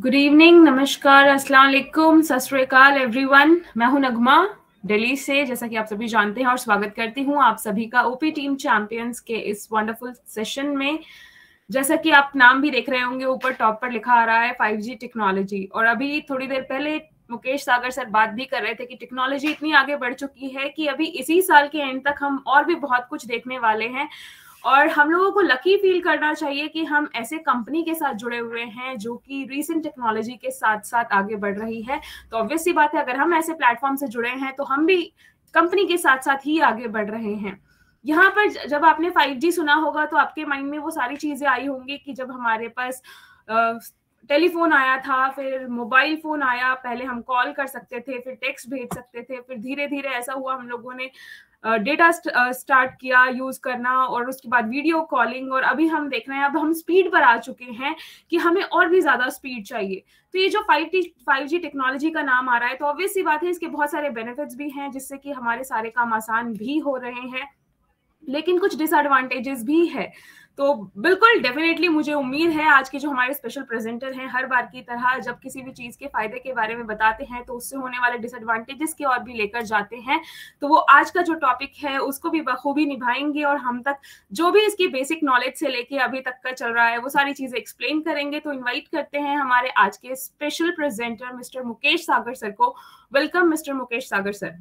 Good evening, नमस्कार, अस्सलाम वालेकुम, सत श्री अकाल एवरीवन। मैं हूं नगमा दिल्ली से, जैसा कि आप सभी जानते हैं, और स्वागत करती हूं आप सभी का ओपी टीम चैंपियंस के इस वंडरफुल सेशन में। जैसा कि आप नाम भी देख रहे होंगे, ऊपर टॉप पर लिखा आ रहा है 5G टेक्नोलॉजी। और अभी थोड़ी देर पहले मुकेश सागर सर बात भी कर रहे थे कि टेक्नोलॉजी इतनी आगे बढ़ चुकी है कि अभी इसी साल के एंड तक हम और भी बहुत कुछ देखने वाले हैं। और हम लोगों को लकी फील करना चाहिए कि हम ऐसे कंपनी के साथ जुड़े हुए हैं जो कि रीसेंट टेक्नोलॉजी के साथ साथ आगे बढ़ रही है। तो ऑब्वियस सी बात है, अगर हम ऐसे प्लेटफॉर्म से जुड़े हैं तो हम भी कंपनी के साथ साथ ही आगे बढ़ रहे हैं। यहाँ पर जब आपने 5G सुना होगा तो आपके माइंड में वो सारी चीजें आई होंगी कि जब हमारे पास टेलीफोन आया था, फिर मोबाइल फोन आया, पहले हम कॉल कर सकते थे, फिर टेक्स्ट भेज सकते थे, फिर धीरे धीरे ऐसा हुआ हम लोगों ने डेटा स्टार्ट किया यूज करना, और उसके बाद वीडियो कॉलिंग, और अभी हम देख रहे हैं अब हम स्पीड पर आ चुके हैं कि हमें और भी ज्यादा स्पीड चाहिए। तो ये जो 5G टेक्नोलॉजी का नाम आ रहा है, तो ऑब्वियस सी बात है इसके बहुत सारे बेनिफिट्स भी हैं जिससे कि हमारे सारे काम आसान भी हो रहे हैं, लेकिन कुछ डिसएडवांटेजेस भी है। तो बिल्कुल डेफिनेटली मुझे उम्मीद है आज के जो हमारे स्पेशल प्रेजेंटर हैं, हर बार की तरह जब किसी भी चीज के फायदे के बारे में बताते हैं तो उससे होने वाले डिसएडवांटेजेस की ओर भी लेकर जाते हैं। तो वो आज का जो टॉपिक है उसको भी बखूबी निभाएंगे और हम तक जो भी इसकी बेसिक नॉलेज से लेके अभी तक का चल रहा है वो सारी चीजें एक्सप्लेन करेंगे। तो इन्वाइट करते हैं हमारे आज के special presenter mister Mukesh Sagar sir को। Welcome mister Mukesh Sagar sir.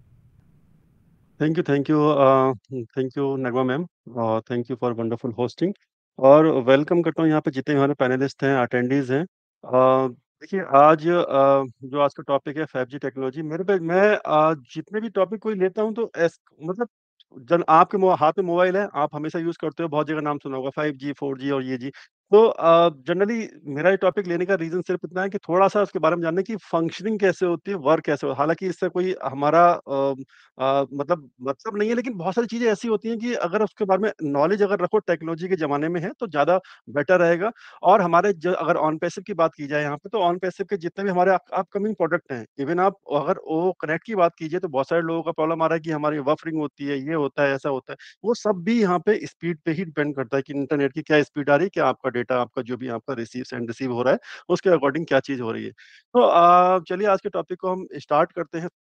Thank you thank you thank you Nagma ma'am. Thank you for wonderful hosting. और वेलकम करता हूँ यहाँ पे जितने हमारे पैनलिस्ट हैं, अटेंडीज हैं। देखिए आज जो आज का टॉपिक है 5G टेक्नोलॉजी। मेरे पे मैं जितने भी टॉपिक कोई लेता हूँ तो मतलब जन आपके हाथ में मोबाइल है, आप हमेशा यूज करते हो, बहुत जगह नाम सुना होगा 5G 4G और ये जी। तो जनरली मेरा ये टॉपिक लेने का रीजन सिर्फ इतना है कि थोड़ा सा उसके बारे में जानने की फंक्शनिंग कैसे होती है, वर्क कैसे होता है। हालांकि इससे कोई हमारा मतलब नहीं है, लेकिन बहुत सारी चीज़ें ऐसी होती हैं कि अगर उसके बारे में नॉलेज अगर रखो, टेक्नोलॉजी के ज़माने में है, तो ज़्यादा बेटर रहेगा। और हमारे ज अगर ऑन पैसिव की बात की जाए यहाँ पे, तो ऑन पैसिव के जितने भी हमारे अपकमिंग प्रोडक्ट हैं, इवन आप अगर ओ कनेक्ट की बात कीजिए, तो बहुत सारे लोगों का प्रॉब्लम आ रहा है कि हमारी बफरिंग होती है, ये होता है, ऐसा होता है। वो सब भी यहाँ पे स्पीड पे ही डिपेंड करता है कि इंटरनेट की क्या स्पीड आ रही है, क्या आपका डेटा, आपका जो भी आपका रिसीव सेंड रिसीव हो रहा है, उसके अकॉर्डिंग क्या चीज़ हो रही है। तो चलिए आज के टॉपिक को हम स्टार्ट करते हैं।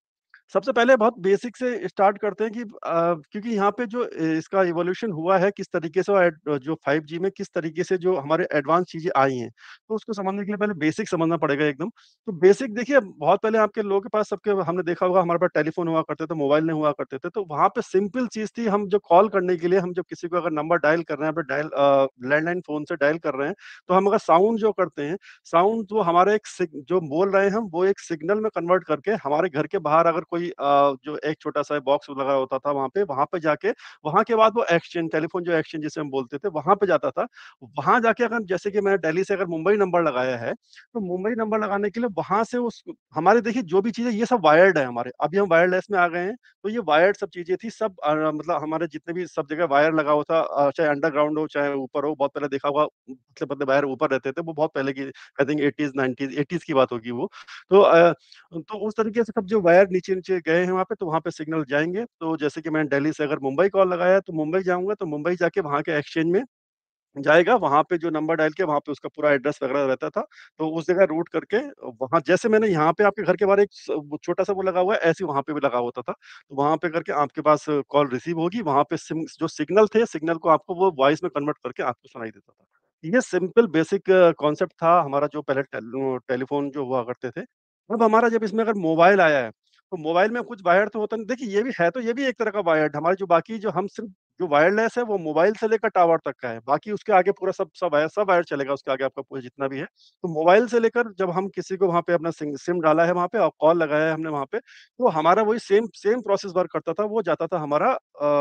सबसे पहले बहुत बेसिक से स्टार्ट करते हैं कि क्योंकि यहाँ पे जो इसका इवोल्यूशन हुआ है किस तरीके से, और जो 5G में किस तरीके से जो हमारे एडवांस चीज़ें आई हैं, तो उसको समझने के लिए पहले बेसिक समझना पड़ेगा एकदम। तो बेसिक देखिए, बहुत पहले आपके लोगों के पास, सबके हमने देखा होगा, हमारे पास टेलीफ़ोन हुआ करते थे, मोबाइल नहीं हुआ करते थे, तो वहाँ पे सिंपल चीज़ थी, हम जो कॉल करने के लिए, हम जब किसी को अगर नंबर डायल कर रहे हैं, लैंडलाइन फ़ोन से डायल कर रहे हैं, तो हम अगर साउंड जो करते हैं, साउंड वो हमारे जो बोल रहे हैं हम, वो एक सिग्नल में कन्वर्ट करके हमारे घर के बाहर अगर कोई जो एक छोटा-सा बॉक्स लगा होता था वहाँ पे जाके, वहाँ के बाद वो एक्सचेंज, टेलीफ़ोन जो एक्सचेंज जिसे हम बोलते थे, वहाँ पे जाता था। वहाँ जाके अगर जैसे कि मैंने दिल्ली से अगर मुंबई नंबर लगाया है, तो मुंबई नंबर लगाने के लिए वहाँ से उस हमारे देखिए जो भी चीज़ें, ये सब वायर्ड है हमारे। अभी हम वायरलेस में आ गए हैं, तो ये वायर्ड सब चीज़ें थी सब, मतलब हमारे जितने भी सब जगह वायर लगा हुआ था, चाहे अंडरग्राउंड हो, चाहे ऊपर हो। बहुत पहले देखा होगा, पतले-पतले वायर ऊपर रहते थे, वो बहुत पहले की, I think 80s 90s 80s की बात होगी वो। तो तो उस तरीके से सब जो वायर नीचे-नीचे गए हैं वहाँ पे, तो वहाँ पे सिग्नल जाएँगे। तो जैसे कि मैंने दिल्ली से अगर मुंबई कॉल लगाया है, तो मुंबई जाऊँगा, तो मुंबई जाके वहाँ के एक्सचेंज में जाएगा, वहाँ पे जो नंबर डायल किया, वहाँ पे उसका पूरा एड्रेस वगैरह रहता था। तो उस जगह रूट करके वहाँ, जैसे मैंने यहाँ पे आपके घर के बाहर एक छोटा-सा वो लगा हुआ है, ऐसे ही वहाँ पे भी लगा होता था। तो वहाँ पे करके आपके पास कॉल रिसीव होगी, वहाँ पे जो सिग्नल थे, सिग्नल को आपको वो वॉइस में कन्वर्ट करके आपको सुनाई देता था। ये सिंपल बेसिक कॉन्सेप्ट था हमारा, जो पहले टेलीफ़ोन जो हुआ करते थे। अब हमारा जब इसमें अगर मोबाइल आया है, तो मोबाइल में कुछ वायर्ड तो होता नहीं। देखिए, ये भी है, तो ये भी एक तरह का वायर्ड। हमारे जो बाकी जो हम सिर्फ़ जो वायरलेस है, वो मोबाइल से लेकर टावर तक का है। बाकी उसके आगे पूरा सब सब वायर चलेगा, उसके आगे आपका पूरा जितना भी है। तो मोबाइल से लेकर जब हम किसी को वहाँ पे अपना सिम डाला है वहाँ पे, और कॉल लगाया है हमने वहाँ पे, तो हमारा वही सेम सेम प्रोसेस वर्क करता था। वो जाता था हमारा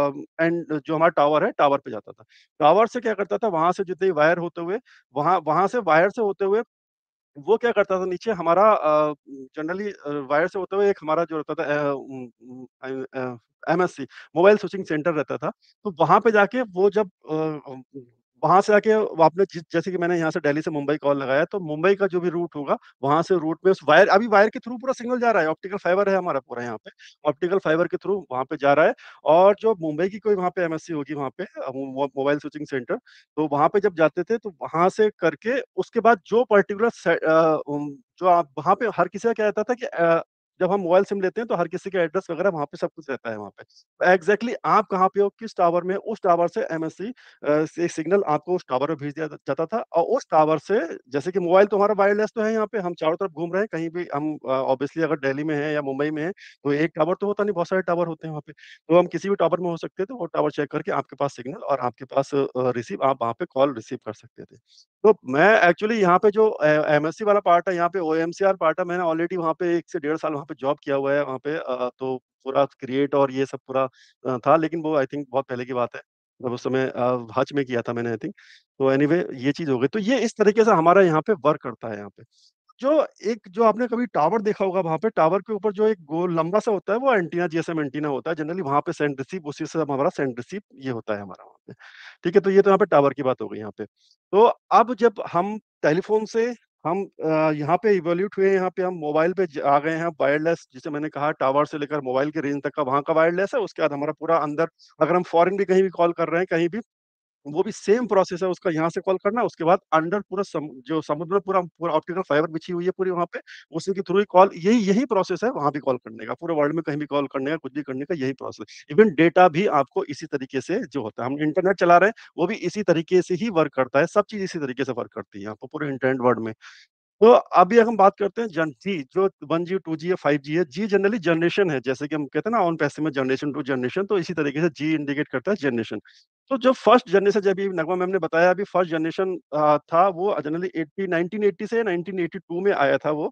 एंड जो हमारा टावर है, टावर पे जाता था। टावर से क्या करता था, वहाँ से जितने वायर होते हुए, वहाँ वहाँ से वायर से होते हुए, वो क्या करता था, नीचे हमारा जनरली वायर से होते हुए एक हमारा जो रहता था एमएससी, मोबाइल स्विचिंग सेंटर रहता था। तो वहाँ पे जाके वो जब वहाँ से आके वो आपने जैसे कि मैंने यहाँ से दिल्ली से मुंबई कॉल लगाया, तो मुंबई का जो भी रूट होगा, वहाँ से रूट में उस वायर अभी वायर के थ्रू पूरा सिग्नल जा रहा है, ऑप्टिकल फाइबर है हमारा पूरा यहाँ पे। ऑप्टिकल फाइबर के थ्रू वहाँ पे जा रहा है और जो मुंबई की कोई वहाँ पे एमएससी होगी वहाँ पे मोबाइल स्विचिंग सेंटर, तो वहाँ पे जब जाते थे, तो वहाँ से करके उसके बाद जो पर्टिकुलर जो आप वहाँ पे हर किसी का क्या रहता था कि जब हम मोबाइल सिम लेते हैं, तो हर किसी का एड्रेस वगैरह वहाँ पे सब कुछ रहता है वहाँ पे। एग्ज़ैक्टली आप कहाँ पे हो, किस टावर में, उस टावर से एमएससी से सिग्नल आपको उस टावर पे भेज दिया जाता था और उस टावर से जैसे कि मोबाइल तो हमारा वायरलेस तो है यहाँ पे, हम चारों तरफ घूम रहे हैं, कहीं भी हम ऑब्वियसली अगर दिल्ली में हैं या मुंबई में हैं, तो एक टावर तो होता नहीं, बहुत सारे टावर होते हैं वहाँ पे। तो हम किसी भी टावर में हो सकते हैं, तो वो टावर चेक करके आपके पास सिग्नल और आपके पास रिसीव आप वहाँ पे कॉल रिसीव कर सकते थे। तो मैं एक्चुअली यहाँ पे जो एमएससी वाला पार्ट है, यहाँ पे ओएमसीआर पार्ट है, मैंने ऑलरेडी वहाँ पे 1 से डेढ़ साल वहाँ पे जॉब किया हुआ है वहाँ पे तो पूरा क्रिएट और ये सब पूरा था, लेकिन वो आई थिंक बहुत पहले की बात है। जब उस समय हज में किया था मैंने आई थिंक। तो एनीवे ये चीज़ हो गई। तो ये इस तरीके से हमारा यहाँ पे वर्क करता है यहाँ पे। जो आपने कभी टावर देखा होगा वहाँ पे टावर के ऊपर जो एक गोल लंबा-सा होता है वो एंटीना जीएसएम एंटीना होता है। जनरली वहाँ पे सेंड रिसीव उसी से हमारा सेंड रिसीव ये होता है हमारा वहाँ पे। ठीक है? तो ये तो यहाँ पे टावर की बात हो गई यहाँ पे। तो अब जब हम टेलीफ़ोन से हम यहाँ पे इवोल्यूट हुए, यहाँ पे हम मोबाइल पे आ गए हैं वायरलेस जिसे मैंने कहा टावर से लेकर मोबाइल की रेंज तक का वहाँ का वायरलेस है। उसके बाद हमारा पूरा अंदर अगर हम फॉरेन भी कहीं भी कॉल कर रहे हैं कहीं भी वो भी सेम प्रोसेस है उसका यहाँ से कॉल करना, उसके बाद अंडर पूरा जो समुद्र में पूरा पूरा ऑप्टिकल फाइबर बिछी हुई है पूरी वहाँ पे, उसी के थ्रू ही कॉल यही यही प्रोसेस है वहाँ भी कॉल करने का, पूरे वर्ल्ड में कहीं भी कॉल करने का, कुछ भी करने का यही प्रोसेस। इवन डेटा भी आपको इसी तरीके से जो होता है, हम इंटरनेट चला रहे हैं, वो भी इसी तरीके से ही वर्क करता है, सब चीज़ इसी तरीके से वर्क करती है यहाँ पे पूरे इंटरनेट वर्ल्ड में। तो अभी हम बात करते हैं जन जी जो 1G, 2G या 5G है, जी जनरली जनरेशन है, जैसे कि हम कहते हैं ना ऑन पैसिव में जनरेशन टू जनरेशन, तो इसी तरीके से जी इंडिकेट करता है जनरेशन। तो जो फर्स्ट जनरेशन जब ये नगमा मैम ने बताया अभी फर्स्ट जनरेशन था वो जनरली 80 1980 से 1982 में आया था वो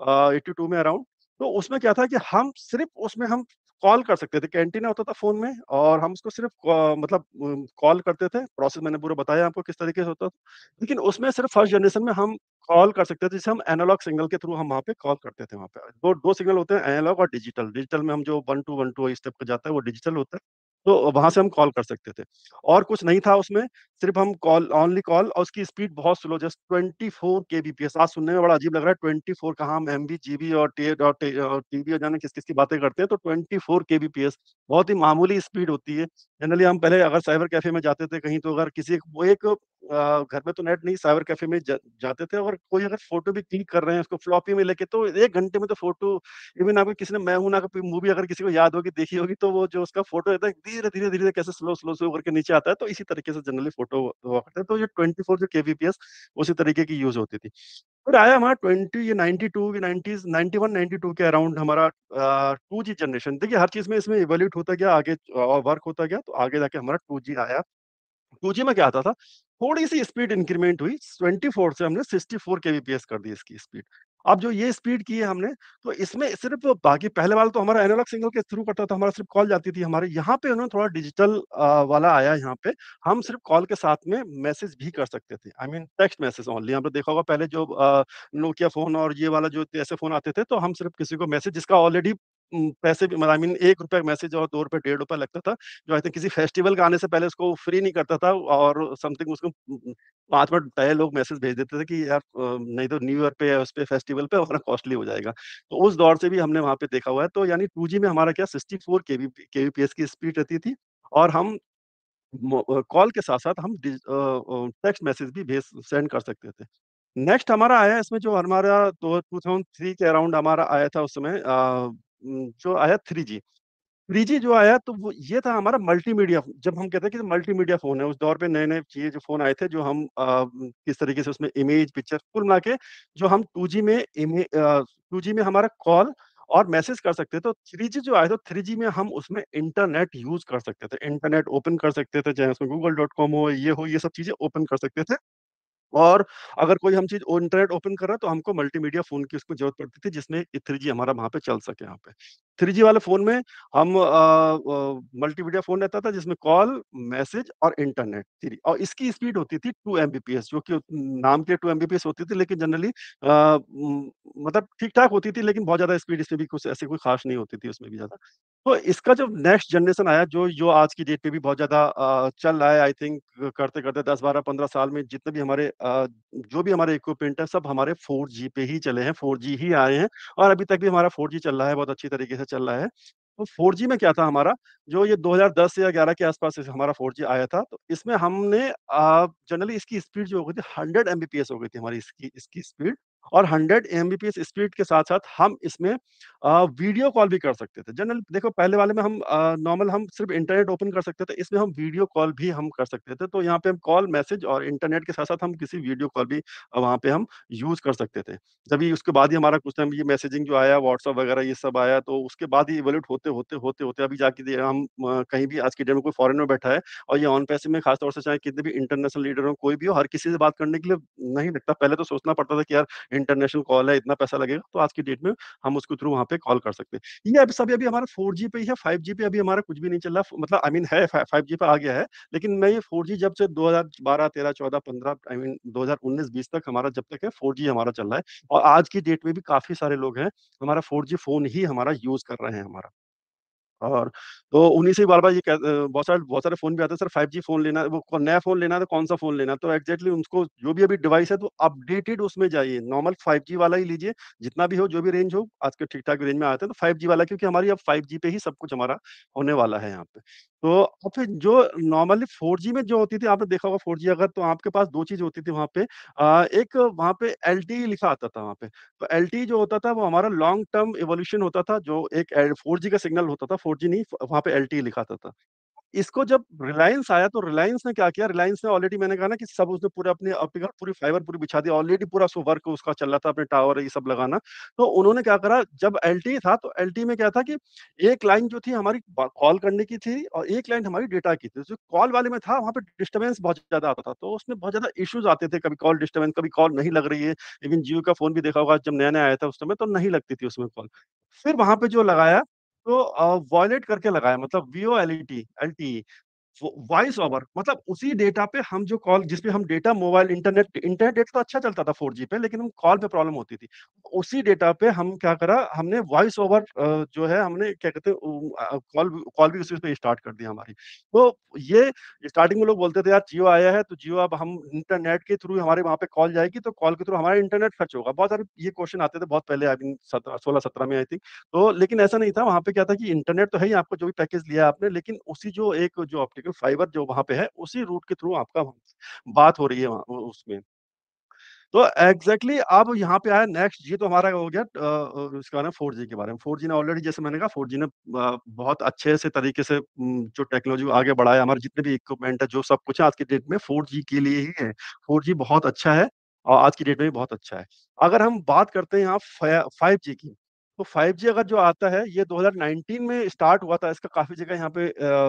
82 में अराउंड। तो उसमें क्या था कि हम सिर्फ़ उसमें हम कॉल कर सकते थे, कि एंटीना होता था फ़ोन में और हम उसको सिर्फ़ मतलब कॉल करते थे, प्रोसेस मैंने पूरा बताया आपको किस तरीके से होता था। लेकिन उसमें सिर्फ़ फर्स्ट जनरेशन में हम कॉल कर सकते थे, जिसे हम एनालॉग सिग्नल के थ्रू हम वहाँ पे कॉल करते थे वहाँ पे। 2 सिग्नल होते हैं एनालॉग और डिजिटल। डिजिटल में हम जो 1 स्टेप पे जाता है वो डिजिटल होता है। तो वहाँ से हम कॉल कर सकते थे। और कुछ नहीं था उसमें, सिर्फ़ हम कॉल ओनली कॉल और उसकी स्पीड बहुत स्लो जस्ट 24 केबीपीएस आज सुनने में बड़ा अजीब लग रहा है 24 कहाँ हम एमबी, जीबी और टीबी और जाने किस-किस की बातें करते हैं तो 24 केबीपीएस बहुत ही मामूली स्पीड होती है। जनरली हम पहले अगर साइबर कैफ़े में जाते थे कहीं तो अगर किसी एक वो एक घर में तो नेट नहीं साइबर कैफ़े में जाते थे और कोई अगर फ़ोटो भी क्लिक कर रहे हैं उसको फ्लॉपी में लेके तो 1 घंटे में तो फ़ोटो इवन आपको किसी ने मैं हूँ ना कोई मूवी अगर किसी को याद होगी देखी होगी तो वो जो उसका फ़ोटो रहता है धीरे-धीरे कैसे स्लो करके नीचे आता है तो इसी तरीके से जनरली फ़ोटो हुआ करता है। तो ये 24 जो केबीपीएस उसी तरीके की यूज़ होती थी। फिर आया हमारा 20 ये 92 की 90s 91 92 के अराउंड हमारा 2G जनरेशन देखिए हर चीज़ में इसमें इवोल्यूट होता गया आगे और वर्क होता गया तो आगे जाके हमारा 2G आया। 2G में क्या आता था, थोड़ी-सी स्पीड इंक्रीमेंट हुई, 24 से हमने 64 केबीपीएस कर दी इसकी स्पीड। अब जो ये स्पीड की है हमने, तो इसमें सिर्फ़ बाकी पहले वाला तो हमारा एनालॉग सिग्नल के थ्रू करता था, हमारा सिर्फ़ कॉल जाती थी हमारे यहाँ पे उन्होंने थोड़ा डिजिटल वाला आया यहाँ पे, हम सिर्फ़ कॉल के साथ में मैसेज भी कर सकते थे। I mean text message only आपने देखा होगा पहले जो नोकिया फ़ोन और ये वाला जो ऐसे फ़ोन आते थे, तो हम सिर्फ़ किसी को मैसेज जिसका ऑलरेडी पैसे भी आई मीन ₹1 मैसेज और ₹2 ₹1.5 लगता था। जो आई थिंक किसी फेस्टिवल का आने से पहले उसको फ्री नहीं करता था और समथिंग उसको 5 मिनट पहले लोग मैसेज भेज देते थे कि यार नहीं तो न्यू ईयर पे या उस पे फेस्टिवल पे वरना कॉस्टली हो जाएगा। तो उस दौर से भी हमने वहाँ पे देखा हुआ है। तो यानी 2G में हमारा क्या 64 केबीपीएस की स्पीड रहती थी और हम कॉल के साथ-साथ हम टेक्स्ट मैसेज भी सेंड कर सकते थे। नेक्स्ट हमारा आया इसमें जो हमारा दो 2003 के अराउंड हमारा आया था उस समय जो आया 3G। 3G जो आया तो वो ये था हमारा मल्टीमीडिया जब हम कहते हैं कि मल्टीमीडिया फ़ोन है, उस दौर पे नए-नए चीज़ जो फ़ोन आए थे जो हम किस तरीके से उसमें इमेज, पिक्चर कुल मिला के जो हम 2G में हमारा कॉल और मैसेज कर सकते थे। तो 3G जो आया था 3G में हम उसमें इंटरनेट यूज़ कर सकते थे। इंटरनेट ओपन कर सकते थे, चाहे उसमें गूगल डॉट कॉम हो, ये सब चीज़ें ओपन कर सकते थे। और अगर कोई हम चीज़ इंटरनेट ओपन कर रहा है तो हमको मल्टीमीडिया फ़ोन की उसमें ज़रूरत पड़ती थी जिसमें ये 3G हमारा वहाँ पे चल सके यहाँ पे। 3G वाले फ़ोन में हम मल्टीमीडिया फ़ोन रहता था जिसमें कॉल, मैसेज और इंटरनेट 3 और इसकी स्पीड होती थी 2 एमबीपीएस जो कि नाम के 2 एमबीपीएस होती थी लेकिन जनरली मतलब ठीक-ठाक होती थी लेकिन बहुत ज़्यादा स्पीड इसमें भी कुछ ऐसी कोई ख़ास नहीं होती थी उसमें भी ज़्यादा। तो इसका जो नेक्स्ट जनरेशन आया, जो आज की डेट में भी बहुत ज़्यादा चल रहा है, आई थिंक करते-करते 10, 12, 15 साल में जितने भी हमारे जो भी हमारे इक्विपमेंट है, सब हमारे 4G पे ही चले हैं, 4G ही आए हैं और अभी तक भी हमारा 4G चल रहा है, बहुत अच्छी तरीके से चल रहा है। तो 4G में क्या था हमारा, जो ये 2010 या 11 के आस-पास हमारा 4G आया था, तो इसमें हमने जनरली इसकी स्पीड जो हो गई थी 100 एमबीपीएस हो गई थी हमारी इसकी इसकी स्पीड, और 100 एमबीपीएस स्पीड के साथ-साथ हम इसमें वीडियो कॉल भी कर सकते थे। जनरल देखो पहले वाले में हम नॉर्मल हम सिर्फ़ इंटरनेट ओपन कर सकते थे, इसमें हम वीडियो कॉल भी हम कर सकते थे। तो यहाँ पे हम कॉल, मैसेज और इंटरनेट के साथ-साथ हम किसी वीडियो कॉल भी वहाँ पे हम यूज़ कर सकते थे। जभी उसके बाद ही हमारा कुछ टाइम ये मैसेजिंग जो आया, व्हाट्सएप वगैरह ये सब आया, तो उसके बाद ही इवोल्यूट होते अभी जाके हम कहीं भी आज की डेट में कोई फॉरेन में बैठा है और ये ऑन पैसे में खास तौर से चाहे कितने भी इंटरनेशनल लीडर हो, कोई भी हो, हर किसी से बात करने के लिए नहीं लगता। पहले तो सोचना पड़ता था कि यार इंटरनेशनल कॉल है, इतना पैसा लगेगा, तो आज की डेट में हम उसके थ्रू वहाँ पे कॉल कर सकते हैं। ये अभी हमारा 4G पे ही है, 5G पे अभी हमारा कुछ भी नहीं चल रहा, मतलब आई मीन है 5G पे आ गया है, लेकिन मैं ये 4G जब से 2012, 13, 14, 15 आई मीन 2019-20 तक हमारा जब तक है 4G हमारा चल रहा है और आज की डेट में भी काफ़ी सारे लोग हैं, हमारा 4G फ़ोन ही हमारा यूज़ कर रहे हैं हमारा। और तो उन्हीं से बार-बार बहुत सारे फ़ोन भी आते हैं, सर 5G फ़ोन लेना है, वो नया फ़ोन लेना है तो कौन-सा फ़ोन लेना है? तो एग्ज़ैक्टली उनको जो भी अभी डिवाइस है तो अपडेटेड उसमें जाइए, नॉर्मल 5G वाला ही लीजिए, जितना भी हो, जो भी रेंज हो, आज के ठीक-ठाक रेंज में आते हैं तो 5G वाला, क्योंकि हमारी अब 5G पे ही सब कुछ हमारा होने वाला है यहाँ पे। तो और फिर जो नॉर्मली 4G में जो होती थी, आपने देखा होगा 4G अगर, तो आपके पास 2 चीज़ होती थी वहाँ पे, एक वहाँ पे एलटीई लिखा आता था वहाँ पे। तो एलटीई जो होता था वो हमारा लॉन्ग टर्म इवोल्यूशन होता था, जो एक 4G का सिग्नल होता था, 4G नहीं, वहाँ पे एलटीई लिखा आता था। इसको जब रिलायंस आया तो रिलायंस ने क्या किया, रिलायंस ने ऑलरेडी, मैंने कहा ना कि सब उसने पूरा अपने ऑप्टिकल पूरी फाइबर पूरी बिछा दी, ऑलरेडी पूरा सो वर्क उसका चल रहा था, अपने टावर ये सब लगाना। तो उन्होंने क्या करा, जब एलटीई था तो एलटीई में क्या था कि एक लाइन जो थी हमारी कॉल करने की थी और एक लाइन हमारी डेटा की थी। जो कॉल वाले में था वहाँ पे डिस्टर्बेंस बहुत ज़्यादा आता था, तो उसमें बहुत ज़्यादा इश्यूज़ आते थे, कभी कॉल डिस्टर्बेंस, कभी कॉल नहीं लग रही है। इवन जियो का फ़ोन भी देखा होगा, जब नया-नया आया था उस समय तो नहीं लगती थी उसमें कॉल। फिर वहाँ पे जो लगाया, तो वॉयलेट करके लगाया, मतलब वीओएलईटी एलटीई, वो वॉइस ओवर, मतलब उसी डेटा पे हम जो कॉल, जिसपे हम data, mobile, internet internet data तो अच्छा चलता था 4G पे, लेकिन हम कॉल पे प्रॉब्लम होती थी। उसी डेटा पे हम क्या करा, हमने वॉइस ओवर जो है हमने क्या कहते हैं कॉल कॉल भी उसी पे स्टार्ट कर दी हमारी। तो ये स्टार्टिंग में लोग बोलते थे यार जियो आया है तो जियो अब हम इंटरनेट के थ्रू हमारे वहाँ पे कॉल जाएगी तो कॉल के थ्रू हमारा इंटरनेट खर्च होगा। बहुत सारे ये क्वेश्चन आते थे बहुत पहले, आई मीन 17 16-17 में आई थिंक। तो लेकिन ऐसा नहीं था, वहाँ पे क्या था कि इंटरनेट तो है ही, आपको जो भी पैकेज लिया है आपने, लेकिन उसी जो एक जो ऑप्टिकल फाइबर जो वहाँ पे है, उसी रूट के थ्रू आपका बात हो रही है वहाँ उसमें। तो एग्ज़ैक्टली अब यहाँ पे आया नेक्स्ट, ये तो हमारा हो गया इसके बारे में 4G के बारे में। 4G ने ऑलरेडी, जैसे मैंने कहा, 4G ने बहुत अच्छे से तरीके से जो टेक्नोलॉजी को आगे बढ़ाया, हमारे जितने भी इक्विपमेंट है, जो सब कुछ है आज की डेट में 4G के लिए ही है। 4G बहुत अच्छा है और आज की डेट में भी बहुत अच्छा है। अगर हम बात करते हैं यहाँ 5G की, तो 5G अगर जो आता है ये 2019 में स्टार्ट हुआ था, इसका काफ़ी जगह यहाँ पे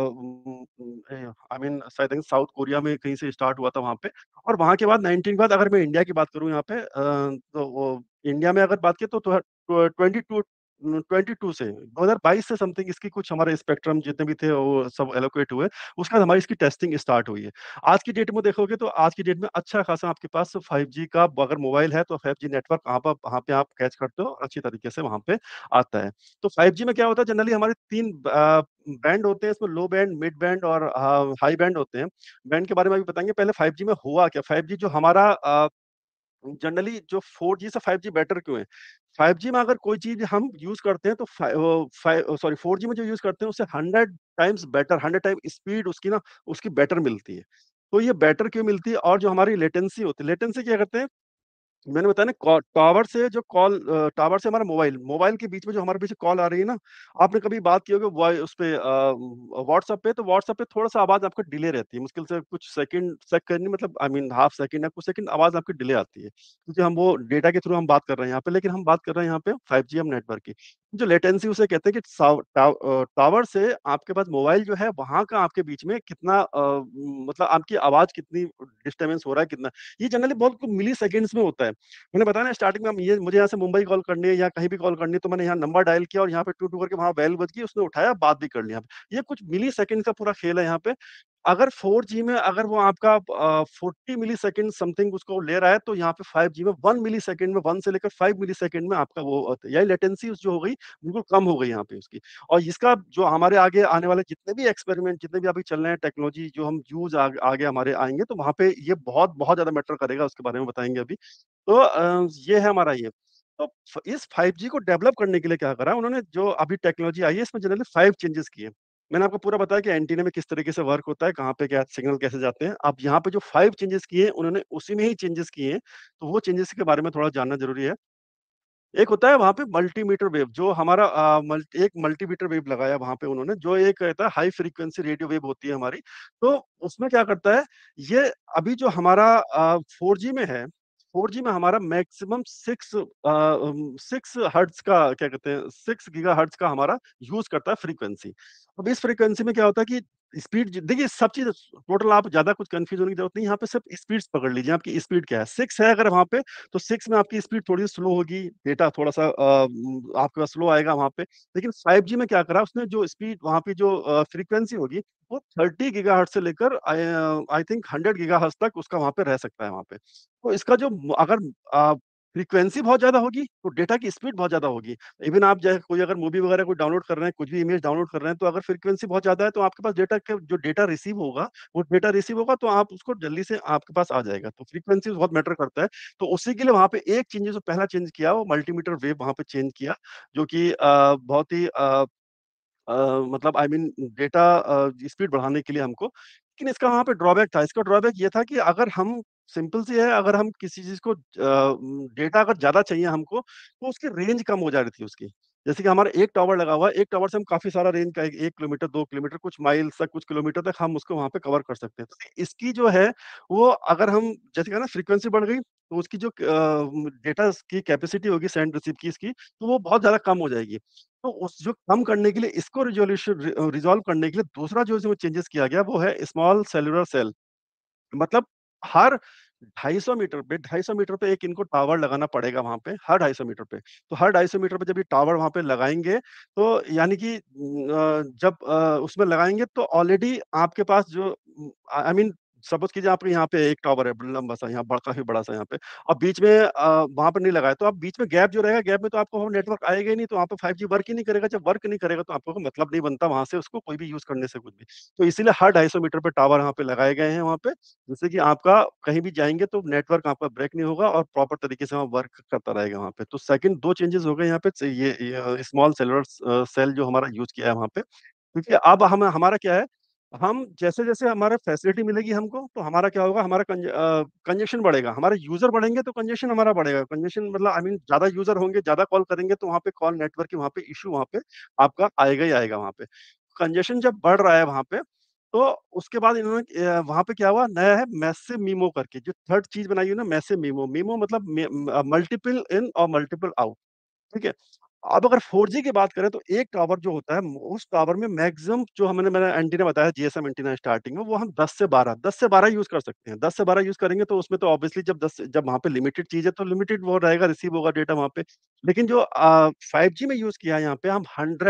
आई मीन शायद साउथ कोरिया में कहीं से स्टार्ट हुआ था वहाँ पे। और वहाँ के बाद 19 के बाद अगर मैं इंडिया की बात करूँ यहाँ पे तो वो इंडिया में अगर बात की तो 22 से 2022 से समथिंग इसकी कुछ हमारे स्पेक्ट्रम जितने भी थे वो सब एलोकेट हुए। उसके बाद हमारी इसकी टेस्टिंग स्टार्ट हुई है। आज की डेट में देखोगे तो आज की डेट में अच्छा खासा आपके पास 5G का अगर मोबाइल है तो 5G नेटवर्क वहाँ पे आप कैच करते हो, अच्छी तरीके से वहाँ पे आता है। तो 5G में क्या होता है, जनरली हमारे 3 बैंड होते हैं, इसमें लो बैंड, मिड बैंड और हाई बैंड होते हैं। बैंड के बारे में अभी बताएँगे, पहले 5G में हुआ क्या? 5G जो हमारा जनरली जो 4G से 5G बेटर क्यों है? 5G में अगर कोई चीज़ हम यूज़ करते हैं तो 4G में जो यूज़ करते हैं उससे 100 टाइम्स बेटर, 100 टाइम स्पीड उसकी ना उसकी बेटर मिलती है। तो ये बेटर क्यों मिलती है, और जो हमारी लेटेंसी होती है, लेटेंसी क्या करते हैं, मैंने बताया ना, टावर से जो टावर से हमारा मोबाइल मोबाइल के बीच में जो हमारे पीछे कॉल आ रही है ना, आपने कभी बात की होगी उसपे व्हाट्सएप पे, तो व्हाट्सएप पे थोड़ा-सा आवाज़ आपका डिले रहती है। मुश्किल से कुछ सेकंड नहीं, मतलब आई मीन हाफ सेकंड या कुछ सेकंड आवाज़ आपकी डिले आती है। क्योंकि हम वो डेटा के थ्रू हम बात कर रहे हैं यहाँ पे, लेकिन हम बात कर रहे हैं यहाँ पे 5G हम नेटवर्क की। जो लेटेंसी उसे कहते हैं कि टावर से आपके पास मोबाइल जो है वहाँ का आपके बीच में कितना मतलब आपकी आवाज़ कितनी डिस्टर्बेंस हो रहा है, कितना, ये जनरली बहुत मिली सेकंड्स में होता है। मैंने बताया ना स्टार्टिंग में, हम ये मुझे यहाँ से मुंबई कॉल करनी है या कहीं भी कॉल करनी है, तो मैंने यहाँ नंबर डायल किया और यहाँ पे टू टू करके वहाँ बेल बज गई, उसने उठाया, बात भी कर ली यहाँ पे। ये कुछ मिली सेकंड का पूरा खेल है यहाँ पे। अगर 4G में अगर वो आपका 40 मिलीसेकंड समथिंग उसको ले रहा है, तो यहाँ पे 5G में 1 मिलीसेकंड में 1 से लेकर 5 मिलीसेकंड में आपका वो यही लेटेंसी जो हो गई, बिल्कुल कम हो गई यहाँ पे उसकी। और इसका जो हमारे आगे आने वाले जितने भी एक्सपेरिमेंट, जितने भी अभी चल रहे हैं टेक्नोलॉजी जो हम यूज़ आगे हमारे आएँगे, तो वहाँ पे ये बहुत बहुत ज़्यादा मैटर करेगा, उसके बारे में बताएँगे अभी। तो ये है हमारा ये। तो इस 5G को डेवलप करने के लिए क्या करा उन्होंने, जो अभी टेक्नोलॉजी आई है इसमें जनरली 5 चेंजेस किए। मैंने आपको पूरा बताया कि एंटीना में किस तरीके से वर्क होता है, कहाँ पे क्या सिग्नल कैसे जाते हैं। अब यहाँ पे जो 5 चेंजेस किए उन्होंने उसी में ही चेंजेस किए हैं, तो वो चेंजेस के बारे में थोड़ा जानना ज़रूरी है। एक होता है वहाँ पे मल्टीमीटर वेव, जो हमारा एक मल्टीमीटर वेव लगाया वहाँ पे उन्होंने, जो एक कहता है हाई फ्रीक्वेंसी रेडियो वेव होती है हमारी। तो उसमें क्या करता है, ये अभी जो हमारा 4G में है, 4G में हमारा मैक्सिमम 6 हर्ट्ज का क्या कहते हैं, 6 गीगाहर्ट्ज का हमारा यूज़ करता है फ्रीक्वेंसी। अब इस फ्रीक्वेंसी में क्या होता है कि स्पीड देखिए सब चीज़ टोटल, आप ज़्यादा कुछ कन्फ्यूज़ होने की ज़रूरत नहीं है, यहाँ पे सिर्फ स्पीड्स पकड़ लीजिए, आपकी स्पीड क्या है? 6 है अगर वहाँ पे, तो 6 में आपकी स्पीड थोड़ी स्लो होगी, डेटा थोड़ा-सा आपके पास स्लो आएगा वहाँ पे। लेकिन 5G में क्या करा उसने, जो स्पीड वहाँ पे जो फ्रीक्वेंसी होगी, वो 30 गीगाहर्ट्ज़ से लेकर आई थिंक 100 गीगाहर्ट्ज़ तक उसका वहाँ पे रह सकता है वहाँ पे। तो इसका जो अगर फ्रीक्वेंसी बहुत ज़्यादा होगी, तो डेटा की स्पीड बहुत ज़्यादा होगी। इवन आप चाहे कोई अगर मूवी वगैरह कोई डाउनलोड कर रहे हैं, कुछ भी इमेज डाउनलोड कर रहे हैं, तो अगर फ्रीक्वेंसी बहुत ज़्यादा है, तो आपके पास डेटा रिसीव होगा, वो डेटा रिसीव होगा तो आप उसको जल्दी से आपके पास आ जाएगा। तो फ्रीक्वेंसी बहुत मैटर करता है। तो उसी के लिए वहाँ पे एक चेंज जो पहला चेंज किया, वो मल्टीमीटर वेव वहाँ पे चेंज किया, जो कि बहुत ही अ, मतलब आई मीन डेटा स्पीड बढ़ाने के लिए हमको। लेकिन इसका वहाँ पे ड्रॉबैक था। इसका ड्रॉबैक ये था कि अगर हम सिंपल सी है, अगर हम किसी चीज़ को डेटा अगर ज़्यादा चाहिए हमको, तो उसकी रेंज कम हो जा रही थी उसकी। जैसे कि हमारा एक टावर लगा हुआ है, एक टावर से हम काफ़ी सारा रेंज का 1 किलोमीटर, 2 किलोमीटर, कुछ माइल्स तक, कुछ किलोमीटर तक हम उसको वहाँ पे कवर कर सकते हैं। तो इसकी जो है, वो अगर हम जैसे कहा ना फ्रीक्वेंसी बढ़ गई, तो उसकी जो डेटा की कैपेसिटी होगी सेंड रिसीव की इसकी, तो वो बहुत ज़्यादा कम हो जाएगी। तो उस जो कम करने के लिए, इसको रिज़ॉल्व करने के लिए दूसरा जो इसमें चेंजेस किया गया, वो है स्मॉल सेल्युलर सेल। मतलब हर 250 मीटर पे एक इनको टावर लगाना पड़ेगा वहाँ पे, हर 250 मीटर पे। तो हर 250 मीटर पे जब ये टावर वहाँ पे लगाएँगे, तो यानी कि जब उसमें लगाएँगे, तो ऑलरेडी आपके पास जो आई मीन सपोज़ कीजिए आपके यहाँ पे एक टावर है लंबा-सा, यहाँ काफ़ी बड़ा-सा यहाँ पे, और बीच में वहाँ पे नहीं लगाया, तो आप बीच में गैप जो रहेगा, गैप में तो आपको नेटवर्क आएगा ही नहीं, तो वहाँ पे 5G वर्क ही नहीं करेगा। जब वर्क नहीं करेगा, तो आपको कोई मतलब नहीं बनता वहाँ से उसको कोई भी यूज़ करने से कुछ भी। तो इसीलिए हर 250 मीटर पे टावर वहाँ पे लगाए गए हैं वहाँ पे, जिससे कि आपका कहीं भी जाएँगे तो नेटवर्क आपका ब्रेक नहीं होगा और प्रॉपर तरीके से वहाँ वर्क करता रहेगा वहाँ पे। तो सेकंड 2 चेंजेज़ हो गए यहाँ पे, ये स्मॉल सेलुलर सेल जो हमारा यूज़ किया है वहाँ पे। क्योंकि अब हम हमारा क्या है, हम जैसे-जैसे हमारा फैसिलिटी मिलेगी हमको, तो हमारा क्या होगा, हमारा कंजेशन बढ़ेगा। हमारे यूज़र बढ़ेंगे तो कंजेशन हमारा बढ़ेगा। कंजेशन मतलब आई मीन ज़्यादा यूज़र होंगे, ज़्यादा कॉल करेंगे, तो वहाँ पे कॉल नेटवर्क की वहाँ पे इश्यू वहाँ पे आपका आएगा ही आएगा वहाँ पे। कंजेशन जब बढ़ रहा है वहाँ पे, तो उसके बाद इन्होंने वहाँ पे क्या हुआ, नया है मैसिव मिमो करके, जो थर्ड चीज़ बनाई है ना, मैसिव मिमो। मिमो मतलब मल्टीपल इन और मल्टीपल आउट। ठीक है? अब अगर 4G की बात करें, तो एक टावर जो होता है, उस टावर में मैक्सिमम जो मैंने एंटीना बताया, जीएसएम एंटीना स्टार्टिंग में, वो हम 10 से 12 यूज़ कर सकते हैं। 10 से 12 यूज़ करेंगे, तो उसमें तो ऑब्वियसली जब वहाँ पे लिमिटेड चीज़ है, तो लिमिटेड वो रहेगा, रिसीव होगा डेटा वहाँ पे। लेकिन जो 5G में यूज़ किया है यहाँ पे, हम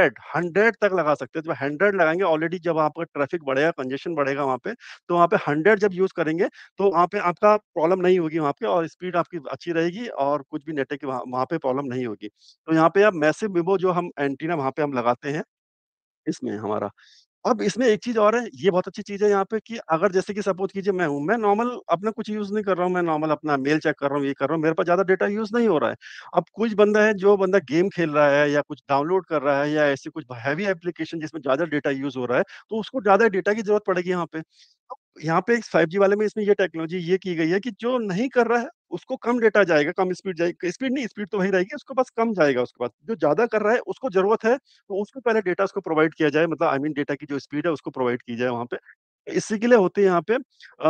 100 तक लगा सकते हैं। जब 100 लगाएँगे, ऑलरेडी जब आपका ट्रैफिक बढ़ेगा, कंजेशन बढ़ेगा वहाँ पे, तो वहाँ पे 100 जब यूज़ करेंगे, तो वहाँ पे आपका प्रॉब्लम नहीं होगी वहाँ पे, और स्पीड आपकी अच्छी रहेगी, और कुछ भी नेटवर्क की वहाँ वहाँ पे प्रॉब्लम नहीं होगी। तो यहाँ पे अब मैसिव मिमो जो हम एंटीना वहाँ पे हम लगाते हैं, इसमें हमारा। अब इसमें एक चीज़ और है, ये बहुत अच्छी चीज़ है यहाँ पे, कि अगर जैसे कि सपोज़ कीजिए मैं हूँ, मैं नॉर्मल अपना कुछ यूज़ नहीं कर रहा हूँ, मैं नॉर्मल अपना मेल चेक कर रहा हूँ, ये कर रहा हूँ, मेरे पास ज़्यादा डेटा यूज़ नहीं हो रहा है। अब कुछ बंदा है, जो बंदा गेम खेल रहा है, या कुछ डाउनलोड कर रहा है, या ऐसे कुछ हेवी एप्लीकेशन जिसमें ज़्यादा डेटा यूज़ हो रहा है, तो उसको ज़्यादा डेटा की ज़रूरत पड़ेगी यहाँ पे। अब यहाँ पे इस 5G वाले में इसमें ये टेक्नोलॉजी ये की गई है कि जो नहीं कर रहा है, उसको कम डेटा जाएगा, कम स्पीड जाएगी, स्पीड नहीं, स्पीड तो वही रहेगी, उसको बस कम जाएगा उसके पास। जो ज़्यादा कर रहा है, उसको ज़रूरत है, तो उसको पहले डेटा उसको प्रोवाइड किया जाए, मतलब आई मीन डेटा की जो स्पीड है उसको प्रोवाइड की जाए वहाँ पे। इसी के लिए होती है यहाँ पे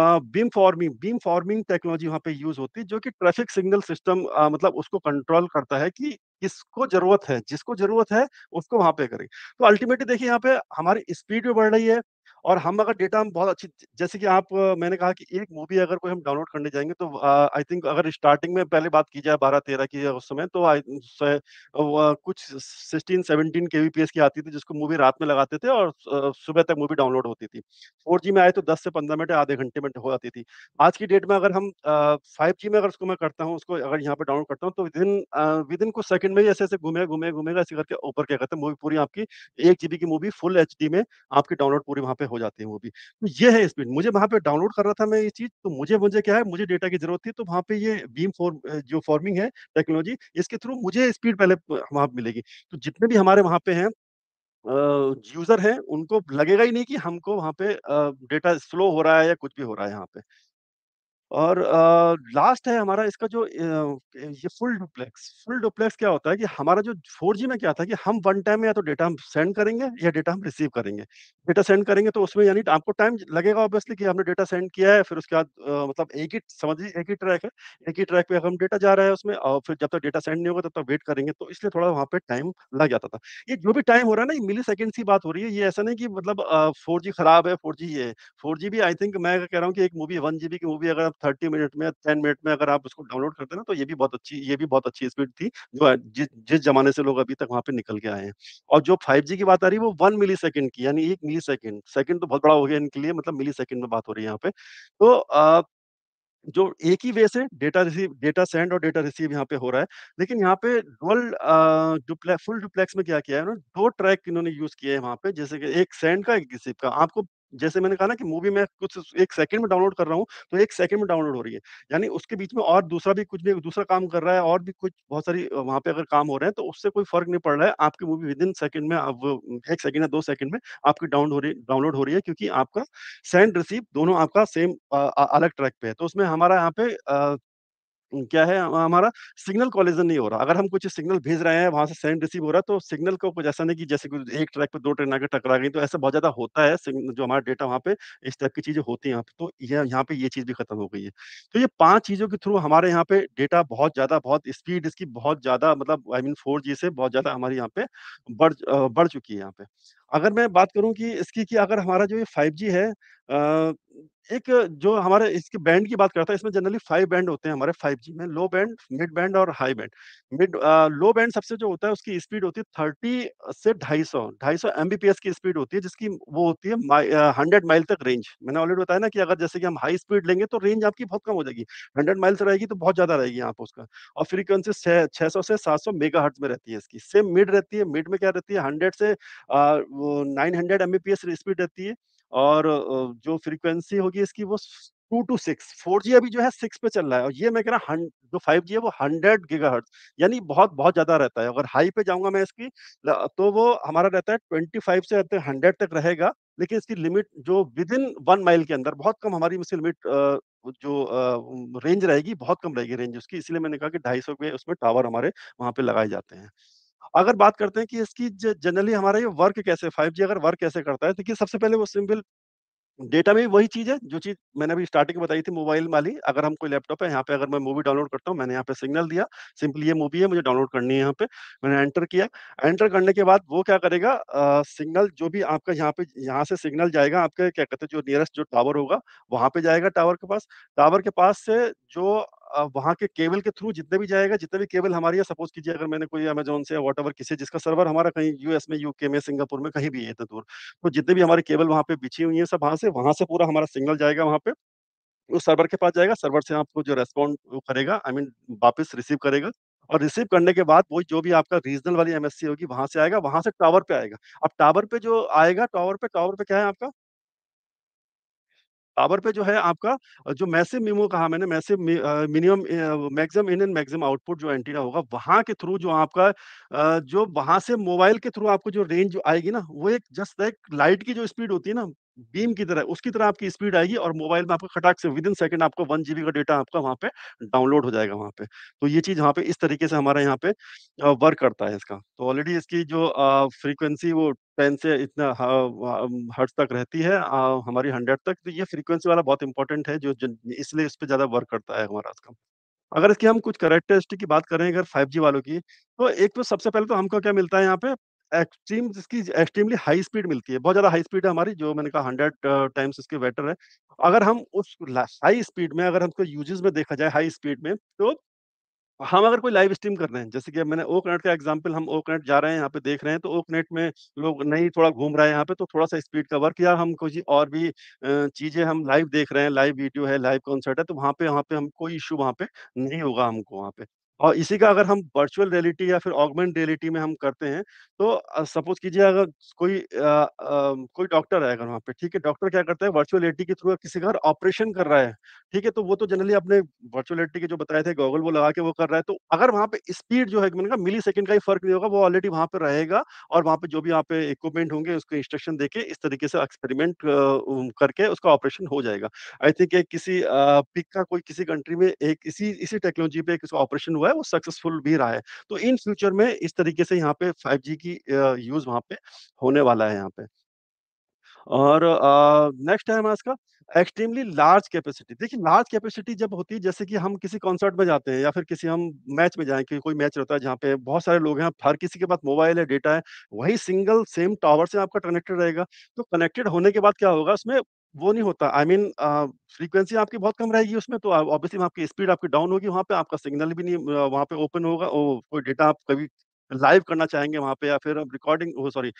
बीम फॉर्मिंग टेक्नोलॉजी वहाँ पे यूज़ होती है, जो कि ट्रैफिक सिग्नल सिस्टम मतलब उसको कंट्रोल करता है कि किसको ज़रूरत है, जिसको ज़रूरत है उसको वहाँ पे करें। तो अल्टीमेटली देखिए यहाँ पे हमारी स्पीड भी बढ़ रही है, और हम अगर डेटा हम बहुत अच्छी जैसे कि मैंने कहा कि एक मूवी अगर कोई हम डाउनलोड करने जाएँगे तो आई थिंक अगर स्टार्टिंग में पहले बात की जाए 12-13 की उस समय तो कुछ 16-17 केबीपीएस की आती थी जिसको मूवी रात में लगाते थे और सुबह तक मूवी डाउनलोड होती थी। 4G में आए तो 10 से 15 मिनट या आधे घंटे में हो जाती थी। आज की डेट में अगर 5G में अगर उसको मैं करता हूँ, उसको अगर यहाँ पे डाउनलोड करता हूँ तो विदिन कुछ सेकंड में ही ऐसे-ऐसे घूमेगा ऐसे करके ऊपर क्या कहते हैं मूवी पूरी आपकी 1 जीबी की मूवी फुल एचडी में आपकी डाउनलोड पूरी वहाँ पे हो जाती है मूवी। तो ये है स्पीड। मुझे वहाँ पे डाउनलोड कर रहा था मैं ये चीज़, तो मुझे क्या है, मुझे डेटा की ज़रूरत थी, तो वहाँ पे ये जो फॉर्मिंग है टेक्नोलॉजी, इसके थ्रू मुझे स्पीड पहले वहाँ पे मिलेगी। तो जितने भी हमारे वहाँ पे हैं यूज़र हैं, उनको लगेगा ही नहीं कि हमको वहाँ पे डेटा स्लो हो रहा है या कुछ भी हो रहा है यहाँ पे। और लास्ट है हमारा इसका जो ये फुल डुप्लेक्स क्या होता है कि हमारा जो 4G में क्या था कि हम वन टाइम में या तो डेटा हम सेंड करेंगे या डेटा हम रिसीव करेंगे। डेटा सेंड करेंगे तो उसमें यानी आपको टाइम लगेगा ऑब्वियसली कि हमने डेटा सेंड किया है, फिर उसके बाद मतलब एक ही समझिए एक ही ट्रैक है, एक ही ट्रैक पे हम डेटा जा रहा है उसमें और फिर जब तक डेटा सेंड नहीं होगा तब तक वेट करेंगे, तो इसलिए थोड़ा वहाँ पे टाइम लग जाता था। ये जो भी टाइम हो रहा है ना, ये मिलीसेकंड्स की बात हो रही है, ये ऐसा नहीं कि मतलब 4G खराब है, 4G ये है। 4 जीबी आई थिंक मैं कह रहा हूँ कि एक मूवी 1 जीबी की मूवी अगर आप 30 मिनट में 10 मिनट में अगर आप उसको डाउनलोड करते हैं ना, तो ये भी बहुत अच्छी स्पीड थी, जो जिस ज़माने से लोग अभी तक वहाँ पे निकल के आए हैं। और जो 5G की बात आ रही है वो 1 मिलीसेकंड की यानी 1 मिलीसेकंड, सेकंड तो बहुत बड़ा हो गया इनके लिए मतलब मिलीसेकंड में बात हो रही है यहाँ पे। तो जो एक ही वे से डेटा सेंड और डेटा रिसीव यहाँ पे हो रहा है। लेकिन यहाँ पे फुल डुप्लेक्स में क्या किया है उन्होंने 2 ट्रैक इन्होंने यूज़ किए हैं वहाँ पे जैसे कि एक सेंड का, एक रिसीव का। आपको जैसे मैंने कहा ना कि मूवी मैं कुछ 1 सेकंड में डाउनलोड कर रहा हूँ, तो 1 सेकंड में डाउनलोड हो रही है। यानी उसके बीच में और दूसरा भी कुछ भी दूसरा काम कर रहा है और भी कुछ बहुत सारी वहाँ पे अगर काम हो रहे हैं, तो उससे कोई फ़र्क नहीं पड़ रहा है। आपकी मूवी विदिन सेकंड में अब 1 सेकंड या 2 सेकंड में आपकी डाउनलोड हो रही है क्योंकि आपका सेंड रिसीव दोनों आपका सेम अलग ट्रैक पे है। तो उसमें हमारा यहाँ पे क्या है हमारा सिग्नल कोलिज़न नहीं हो रहा। अगर हम कुछ सिग्नल भेज रहे हैं, वहाँ से सेंड रिसीव हो रहा है, तो सिग्नल को कुछ ऐसा नहीं कि जैसे कुछ एक ट्रैक पे 2 ट्रेन आके टकरा गई, तो ऐसा बहुत ज़्यादा होता है। जो हमारा डेटा वहाँ पे इस टाइप की चीज़ें होती हैं यहाँ पे, तो ये यहाँ पे ये चीज़ भी खत्म हो गई है। तो ये 5 चीज़ों के थ्रू हमारे यहाँ पे डेटा बहुत स्पीड इसकी बहुत ज़्यादा मतलब आई मीन 4G से बहुत ज़्यादा हमारे यहाँ पे बढ़ चुकी है यहाँ पे। अगर मैं बात करूँ कि इसकी कि अगर हमारा जो ये 5G है एक जो हमारे इसके बैंड की बात करता है, इसमें जनरली 5 बैंड होते हैं हमारे 5G में, लो बैंड, मिड बैंड और हाई बैंड। लो बैंड सबसे जो होता है उसकी स्पीड होती है 30 से 250 एमबीपीएस की स्पीड होती है जिसकी वो होती है 100 माइल तक रेंज। मैंने ऑलरेडी बताया ना कि अगर जैसे कि हम हाई स्पीड लेंगे तो रेंज आपकी बहुत कम हो जाएगी। 100 माइल्स रहेगी तो बहुत ज़्यादा रहेगी यहाँ पे उसका और फ्रीक्वेंसी 600 से 700 मेगाहर्ट्ज़ में रहती है इसकी। सेम मिड रहती है, मिड में क्या रहती है 100 से वो 900 एमबीपीएस स्पीड रहती है और जो फ्रीक्वेंसी होगी इसकी वो 2 टू 6 4G अभी जो है 6 पे चल रहा है और ये मैं कह रहा हूँ जो 5G है वो 100 गीगाहर्ट्ज़ यानी बहुत ज़्यादा रहता है। अगर हाई पे जाऊँगा मैं इसकी तो वो हमारा रहता है 25 से 100 तक रहेगा, लेकिन इसकी लिमिट जो विदिन 1 माइल के अंदर बहुत कम हमारी इसकी लिमिट रेंज रहेगी, बहुत कम रहेगी रेंज उसकी, इसलिए मैंने कहा कि 250 पे उसमें टावर हमारे वहाँ पे लगाए जाते हैं। अगर बात करते हैं कि इसकी जनरली हमारा ये वर्क कैसे 5G अगर वर्क कैसे करता है, देखिए सबसे पहले वो सिंपल डेटा में भी वही चीज़ है, जो चीज़ मैंने अभी स्टार्टिंग में बताई थी मोबाइल वाली। अगर हम कोई लैपटॉप है, यहाँ पे अगर मैं मूवी डाउनलोड करता हूँ, मैंने यहाँ पे सिग्नल दिया, सिंपली ये मूवी है, मुझे डाउनलोड करनी है यहाँ पे। मैंने एंटर किया, एंटर करने के बाद वो क्या करेगा सिग्नल जो भी आपका यहाँ से सिग्नल जाएगा आपके क्या कहते हैं, जो नियरेस्ट जो टावर होगा, वहाँ पे जाएगा टावर के पास। टावर के पास से जो वहाँ के केबल के थ्रू जितने भी जाएगा, जितने भी केबल हमारी है, सपोज़ कीजिए अगर मैंने कोई अमेज़न से या व्हाटएवर किसी जिसका सर्वर हमारा कहीं यूएस में, यूके में, सिंगापुर में, कहीं भी है इतने दूर। तो जितने भी हमारी केबल वहाँ पे बिछी हुई हैं सब वहाँ से पूरा हमारा सिग्नल जाएगा वहाँ पे, उस सर्वर के पास जाएगा, सर्वर से आपको जो रिस्पॉन्ड वो करेगा आई मीन वापस रिसीव करेगा और रिसीव करने के बाद वो जो भी आपका रीजनल वाली एमएससी होगी वहाँ से आएगा, वहाँ से टावर पे आएगा। अब टावर पे जो आएगा टावर पे क्या है आपका टावर पे जो है आपका जो मैसिव मिमो कहा मैंने minimum maximum in and maximum output जो एंटीना होगा वहाँ के थ्रू जो आपका जो वहाँ से मोबाइल के थ्रू आपको जो रेंज आएगी ना वो एक जस्ट लाइक लाइट की जो स्पीड होती है ना बीम की तरह उसकी तरह आपकी स्पीड आएगी और मोबाइल में आपको खटाक से विदिन सेकंड आपको 1 जीबी का डेटा आपका वहाँ पे डाउनलोड हो जाएगा वहाँ पे। तो ये चीज़ वहाँ पे इस तरीके से हमारे यहाँ पे वर्क करता है इसका। तो ऑलरेडी इसकी जो फ्रीक्वेंसी वो 10 से इतना हर्ट्ज़ तक रहती है हमारी 100 तक, तो ये फ्रीक्वेंसी वाला बहुत इम्पोर्टेंट है जो जन इसलिए इस पे ज़्यादा वर्क करता है हमारा इसका। अगर इसकी हम कुछ कैरेक्टरिस्टिक की बात करें अगर 5G वालों की, तो एक तो सबसे पहले तो हमको क्या मिलता है यहाँ पे एक्सट्रीमली हाई स्पीड मिलती है, बहुत ज़्यादा हाई स्पीड है हमारी, जो मैंने कहा 100 टाइम्स इसके बेटर है। अगर हम उस हाई स्पीड में अगर हमको यूजेस में देखा जाए हाई स्पीड में, तो हम अगर कोई लाइव स्ट्रीम कर रहे हैं, जैसे कि अब मैंने ओकनेट का एग्जांपल, हम ओकनेट जा रहे हैं, यहाँ पे देख रहे हैं, तो ओकनेट में लोग नहीं थोड़ा घूम रहा है यहाँ पे, तो थोड़ा-सा स्पीड का वर्क, या हम कुछ और भी चीज़ें हम लाइव देख रहे हैं, लाइव वीडियो है, लाइव कॉन्सर्ट है, तो वहाँ पे हम कोई इश्यू वहाँ पे नहीं होगा हमको वहाँ पे। और इसी का अगर हम वर्चुअल रियलिटी या फिर ऑगमेंट रियलिटी में हम करते हैं, तो सपोज़ कीजिए अगर कोई डॉक्टर है अगर वहाँ पे, ठीक है? डॉक्टर क्या करता है, वर्चुअल रियलिटी के थ्रू किसी का अगर ऑपरेशन कर रहा है, ठीक है? तो वो तो जनरली अपने वर्चुअल रियलिटी के जो बताए थे गॉगल वो लगा के वो कर रहा है, तो अगर वहाँ पे स्पीड जो है मैंने कहा मिलीसेकंड का ही फ़र्क नहीं होगा, वो ऑलरेडी वहाँ पे रहेगा, और वहाँ पे जो भी वहाँ पे इक्विपमेंट होंगे उसको इंस्ट्रक्शन देके इस तरीके से एक्सपेरिमेंट करके उसका ऑपरेशन हो जाएगा। आई थिंक एक किसी पिग का कोई किसी कंट्री में एक इसी इसी टेक्नोलॉजी पे किसी ऑपरेशन हुआ है, वो सक्सेसफुल भी रहा है। तो इन फ्यूचर में इस तरीके से यहाँ पे 5G की यूज़ वहाँ पे होने वाला है यहाँ पे। और नेक्स्ट है हमारा इसका एक्सट्रीमली लार्ज कैपेसिटी। देखिए लार्ज कैपेसिटी जब होती है, जैसे कि हम किसी कॉन्सर्ट में जाते हैं या फिर किसी हम मैच में जाएँ, कि कोई मैच रहता है जहाँ पे बहुत सारे लोग हैं, हर किसी के पास मोबाइल है, डेटा है, वही सिंगल सेम टावर से आपका कनेक्टेड रहेगा। तो कनेक्टेड होने के बाद क्या होगा उसमें, वो नहीं होता, आई मीन फ्रीक्वेंसी आपकी बहुत कम रहेगी उसमें, तो ऑब्वियसली आपकी स्पीड आपकी डाउन होगी, वहाँ पे आपका सिग्नल भी नहीं वहाँ पे ओपन होगा, कोई डेटा आप कभी लाइव करना चाहेंगे वहाँ पे, या फिर आप रिकॉर्डिंग ओह सॉरी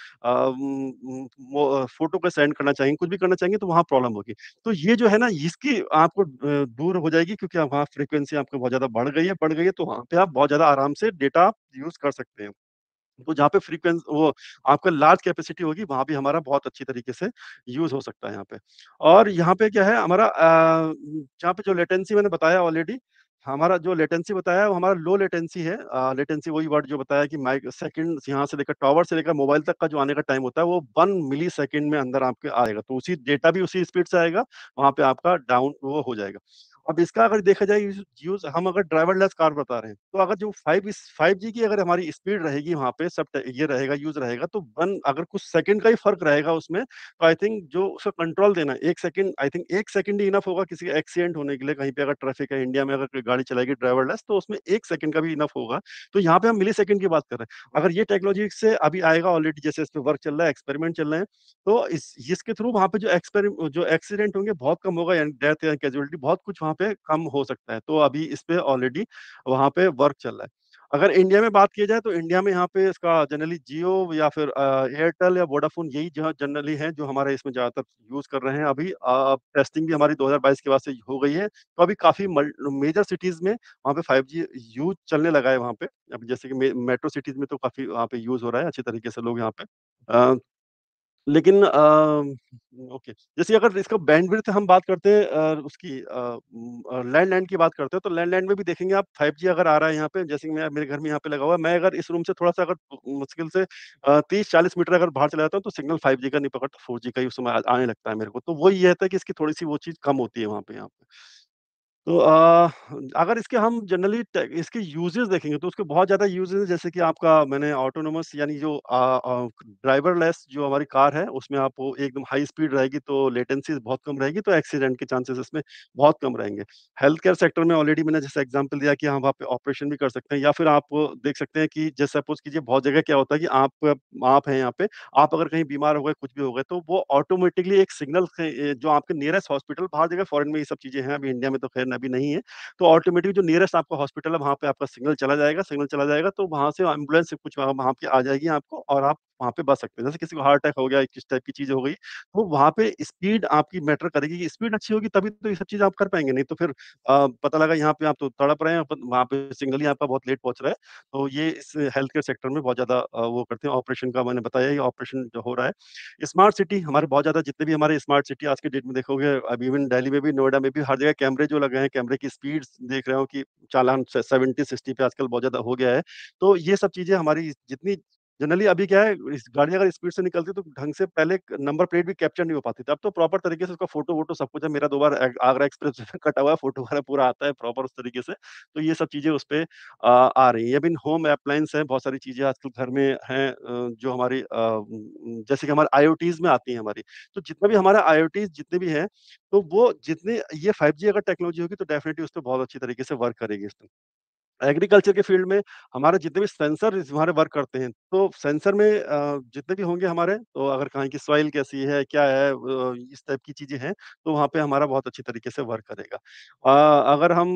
फ़ोटो को सेंड करना चाहेंगे, कुछ भी करना चाहेंगे, तो वहाँ प्रॉब्लम होगी। तो ये जो है ना, इसकी आपको दूर हो जाएगी, क्योंकि वहाँ फ्रीक्वेंसी आपकी बहुत ज़्यादा बढ़ गई है, तो वहाँ पे आप बहुत ज़्यादा आराम से डेटा आप यूज़ कर सकते हैं। तो जहाँ पे वो आपका लार्ज कैपेसिटी होगी, वहाँ भी हमारा बहुत अच्छी तरीके से यूज़ हो सकता है यहाँ पे। और यहाँ पे क्या है हमारा जहाँ पे जो लेटेंसी मैंने बताया ऑलरेडी, हमारा जो लेटेंसी बताया है वो हमारा लो लेटेंसी है। लेटेंसी वही वर्ड जो बताया कि माइक सेकंड यहाँ से लेकर टावर से लेकर मोबाइल तक का जो आने का टाइम होता है, वो 1 मिलीसेकंड में अंदर आपके आएगा। तो उसी डेटा भी उसी स्पीड से आएगा, वहाँ पे आपका डाउन वो हो जाएगा। अब इसका अगर देखा जाए यूज़, हम अगर ड्राइवरलेस कार बता रहे हैं, तो अगर जो 5G की अगर हमारी स्पीड रहेगी वहाँ पे, सब ये रहेगा, यूज़ रहेगा, तो 1 अगर कुछ सेकंड का ही फ़र्क रहेगा उसमें, तो आई थिंक जो उसका कंट्रोल देना 1 सेकंड, आई थिंक 1 सेकंड ही इनफ होगा किसी का एक्सीडेंट होने के लिए, कहीं पे अगर ट्रैफिक है, इंडिया में अगर कोई गाड़ी चलाएगी ड्राइवरलेस, तो उसमें 1 सेकंड का भी इनफ होगा। तो यहाँ पे हम मिलीसेकंड की बात कर रहे हैं। अगर ये टेक्नोलॉजी से अभी आएगा, ऑलरेडी जैसे इस पे वर्क चल रहा है, एक्सपेरिमेंट चल रहे हैं, तो इसके थ्रू वहाँ पे जो एक्सीडेंट होंगे बहुत कम होगा, यानी डेथ या कैजुअलिटी बहुत कुछ वहाँ पे कम हो सकता है। तो अभी इस पे ऑलरेडी वहाँ पे वर्क चल रहा है। अगर इंडिया में बात की जाए, तो इंडिया में यहाँ पे इसका जनरली जियो या फिर एयरटेल या वोडाफ़ोन, यही जहाँ जनरली हैं जो हमारे इसमें ज़्यादातर यूज़ कर रहे हैं अभी। टेस्टिंग भी हमारी 2022 के बाद से हो गई है। तो अभी काफ़ी मेजर सिटीज़ में वहाँ पे 5G यूज़ चलने लगा है वहाँ पे। अब जैसे कि मेट्रो सिटीज़ में तो काफ़ी वहाँ पे यूज़ हो रहा है अच्छे तरीके से, लोग यहाँ पे अ लेकिन ओके, जैसे अगर इसका बैंडविड्थ हम बात करते हैं उसकी लैंडलाइन की बात करते हैं, तो लैंडलाइन में भी देखेंगे आप 5G अगर आ रहा है यहाँ पे, जैसे कि मैं मेरे घर में यहाँ पे लगा हुआ है, मैं अगर इस रूम से थोड़ा-सा अगर मुश्किल से 30-40 मीटर अगर बाहर चला जाता हूँ, तो सिग्नल 5G का नहीं पकड़ता, 4G का ही उस समय आने लगता है मेरे को। तो वो ये है कि इसकी थोड़ी-सी वो चीज़ कम होती है वहाँ पे यहाँ पे। तो अगर इसके हम जनरली इसके यूजेस देखेंगे, तो उसके बहुत ज़्यादा यूजेस हैं, जैसे कि आपका मैंने ऑटोनोमस यानी जो ड्राइवरलेस जो हमारी कार है, उसमें आप वो एकदम हाई स्पीड रहेगी, तो लेटेंसी बहुत कम रहेगी, तो एक्सीडेंट के चांसेस इसमें बहुत कम रहेंगे। हेल्थ केयर सेक्टर में ऑलरेडी मैंने जैसे एग्जांपल दिया कि हम वहाँ पे ऑपरेशन भी कर सकते हैं, या फिर आप देख सकते हैं कि जैसे सपोज कीजिए बहुत जगह क्या होता है कि आप हैं यहाँ पे, आप अगर कहीं बीमार हो गए, कुछ भी हो गए, तो वो ऑटोमेटिकली एक सिग्नल से जो आपके नियरेस्ट हॉस्पिटल, बाहर जगह फॉरेन में ये सब चीज़ें हैं, अभी इंडिया में तो खैर अभी नहीं है। तो ऑटोमेटिक जो नियरेस्ट आपका हॉस्पिटल है, वहाँ पे आपका सिग्नल चला जाएगा, तो वहाँ से एम्बुलेंस कुछ वहाँ पे आ जाएगी आपको, और आप वहाँ पे बच सकते हैं। जैसे किसी को हार्ट अटैक हो गया, किस टाइप की चीज़ हो गई, तो वहाँ पे स्पीड आपकी मैटर करेगी, कि स्पीड अच्छी होगी तभी तो ये सब चीज़ आप कर पाएँगे, नहीं तो फिर पता लगा यहाँ पे आप तो तड़प रहे हैं, वहाँ पे सिग्नल ही आपका बहुत लेट पहुँच रहा है। तो ये इस हेल्थ केयर सेक्टर में बहुत ज़्यादा वो करते हैं, ऑपरेशन का मैंने बताया, ये ऑपरेशन जो हो रहा है। स्मार्ट सिटी हमारे बहुत ज़्यादा, जितने भी हमारे स्मार्ट सिटी आज के डेट में देखोगे, अब इवन दिल्ली में भी, नोएडा में भी हर जगह कैमरे जो लगे हैं, कैमरे की स्पीड्स देख रहे हो कि चालान 70-60 पे आजकल बहुत ज़्यादा हो गया है। तो ये सब चीज़ें हमारी जितनी जनरली अभी क्या है, इस गाड़ी अगर स्पीड से निकलती है, तो ढंग से पहले नंबर प्लेट भी कैप्चर नहीं हो पाती थी। अब तो प्रॉपर तरीके से उसका फ़ोटो-वोटो सब कुछ है। मेरा 2 बार आगरा एक्सप्रेस वे कटा हुआ है, फ़ोटो वगैरह पूरा आता है प्रॉपर उस तरीके से। तो ये सब चीज़ें उस पे आ रही हैं। इवन होम एप्लायंस हैं, बहुत सारी चीज़ें आजकल घर में हैं जो हमारी जैसे कि हमारे आईओटीज़ में आती हैं हमारी। तो जितना भी हमारा आईओटीज़ जितने भी हैं, तो वो जितने ये 5G अगर टेक्नोलॉजी होगी, तो डेफिनिटली उस पे बहुत अच्छी तरीके से वर्क करेगी इसमें। एग्रीकल्चर के फील्ड में हमारे जितने भी सेंसर हमारे वर्क करते हैं, तो सेंसर में जितने भी होंगे हमारे, तो अगर कहीं की सॉइल कैसी है, क्या है, इस टाइप की चीज़ें हैं, तो वहाँ पे हमारा बहुत अच्छी तरीके से वर्क करेगा। अगर हम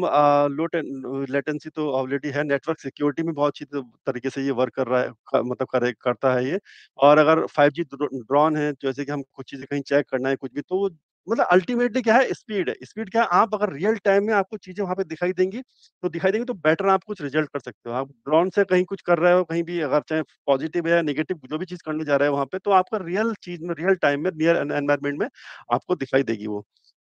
लो लेटेंसी तो ऑलरेडी है, नेटवर्क सिक्योरिटी में बहुत अच्छी तरीके से ये वर्क कर रहा है, क मतलब करता है ये। और अगर 5G ड्रोन है, जैसे कि हम कुछ चीज़ें कहीं चेक करना है, कुछ भी, तो वो मतलब अल्टीमेटली क्या है, स्पीड है। स्पीड क्या है, आप अगर रियल टाइम में आपको चीज़ें वहाँ पे दिखाई देंगी तो बेटर आप कुछ रिजल्ट कर सकते हो। आप ड्रोन से कहीं कुछ कर रहे हो, कहीं भी अगर चाहे पॉजिटिव या नेगेटिव जो भी चीज़ करने जा रहे हो वहाँ पे, तो आपका रियल चीज़ में, रियल टाइम में, नियर एनवायरनमेंट में आपको दिखाई देगी वो।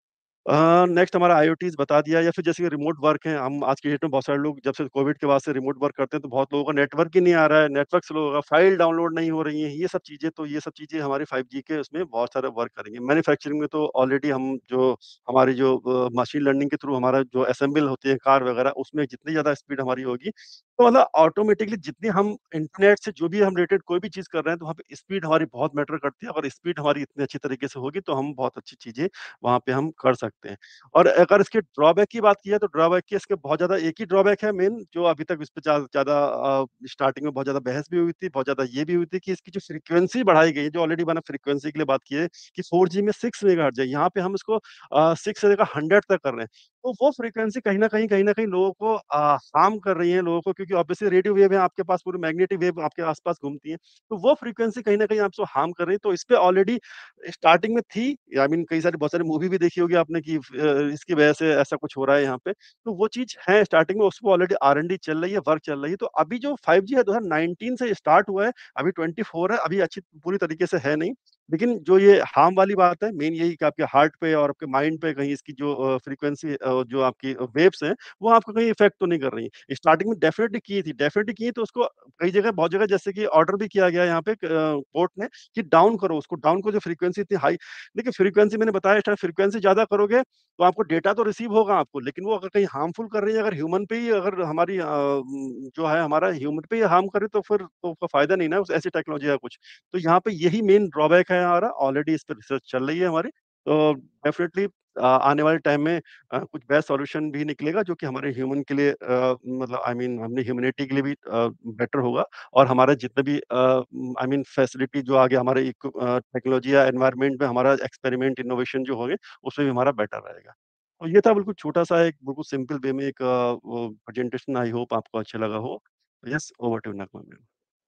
नेक्स्ट हमारा आईओटीज़ बता दिया, या फिर जैसे कि रिमोट वर्क है, हम आज की डेट में बहुत सारे लोग जब से कोविड के बाद से रिमोट वर्क करते हैं, तो बहुत लोगों का नेटवर्क ही नहीं आ रहा है, नेटवर्क स्लो होगा, फाइल डाउनलोड नहीं हो रही हैं, ये सब चीज़ें, तो ये सब चीज़ें हमारी 5G के उसमें बहुत सारा वर्क करेंगे। मैन्युफैक्चरिंग में तो ऑलरेडी हम जो हमारी जो मशीन लर्निंग के थ्रू हमारा जो असेंबल होती है कार वगैरह, उसमें जितनी ज़्यादा स्पीड हमारी होगी, तो मतलब ऑटोमेटिकली जितनी हम इंटरनेट से जो भी हम रिलेटेड कोई भी चीज़ कर रहे हैं, तो वहाँ पे स्पीड हमारी बहुत मैटर करती है। अगर स्पीड हमारी इतनी अच्छी तरीके से होगी, तो हम बहुत अच्छी चीज़ें वहाँ पे हम कर सकते हैं। और अगर इसके ड्रॉबैक की बात की जाए, तो ड्रॉबैक की इसके बहुत ज़्यादा एक ही ड्रॉबैक है मेन, जो अभी तक इस पे ज़्यादा स्टार्टिंग में बहुत ज़्यादा बहस भी हुई थी, बहुत ज़्यादा ये भी हुई थी कि इसकी जो फ्रीक्वेंसी बढ़ाई गई है, जो ऑलरेडी मैंने फ्रीक्वेंसी के लिए बात की है कि 4G में 6 मेगाहर्ट्ज़ है, यहाँ पे हम इसको 6 से लेकर 100 तक कर रहे हैं। तो वो फ्रीक्वेंसी कहीं न कहीं लोगों को हार्म कर रही है लोगों को, क्योंकि ऑब्वियसली रेडियो वेव है आपके पास, पूरी मैग्नेटिक वेव आपके आस-पास घूमती है। तो वो फ्रीक्वेंसी कहीं न कहीं आपको हार्म कर रही है, तो इस पे ऑलरेडी स्टार्टिंग में थी, आई मीन कई सारी बहुत सारी मूवी भी देखी होगी आपने कि इसकी वजह से ऐसा कुछ हो रहा है यहाँ पे। तो वो चीज़ है स्टार्टिंग में, उसपे ऑलरेडी R&D चल रही है, वर्क चल रही है। तो अभी जो 5G है 2019 से स्टार्ट हुआ है, अभी 24 है, अभी अच्छी पूरी तरीके से है नहीं। लेकिन जो ये हार्म वाली बात है, मेन यही कि आपके हार्ट पे और आपके माइंड पे कहीं इसकी जो फ्रीक्वेंसी जो आपकी वेव्स हैं, वो आपको कहीं इफ़ेक्ट तो नहीं कर रही हैं। स्टार्टिंग में डेफ़िनिटली की तो उसको कई जगह बहुत जगह जैसे कि ऑर्डर भी किया गया है यहाँ पे कोर्ट ने कि डाउन करो उसको, डाउन करो, जो फ्रीक्वेंसी इतनी हाई। देखिए फ्रीक्वेंसी मैंने बताया था, फ्रीक्वेंसी ज़्यादा करोगे तो आपको डेटा तो रिसीव होगा आपको, लेकिन वो अगर कहीं हार्मफुल कर रही है, अगर ह्यूमन पे ही अगर हमारी जो है हमारा ह्यूमन पे ही हार्म करे, तो फिर तो उसका फ़ायदा नहीं ना, उस ऐसी टेक्नोलॉजी है कुछ। तो यहाँ पे यही मेन ड्रॉबैक है हमारा, ऑलरेडी इस पे रिसर्च चल रही है हमारी। तो डेफ़िनिटली आने वाले टाइम में कुछ बेस्ट सॉल्यूशन भी निकलेगा, जो कि हमारे ह्यूमन के लिए मतलब आई मीन हमने ह्यूमैनिटी के लिए भी बेटर होगा। और हमारे जितने भी आई मीन फैसिलिटी जो आगे हमारे टेक्नोलॉजी या एनवायरनमेंट में हमारा एक्सपेरिमेंट, इनोवेशन जो होंगे, उसमें भी हमारा बेटर रहेगा। तो ये था बिल्कुल छोटा-सा एक बिल्कुल सिंपल वे में एक वो प्रेजेंटेशन, आई होप आपको अच्छा लगा हो। Yes, over to Nagma ma'am.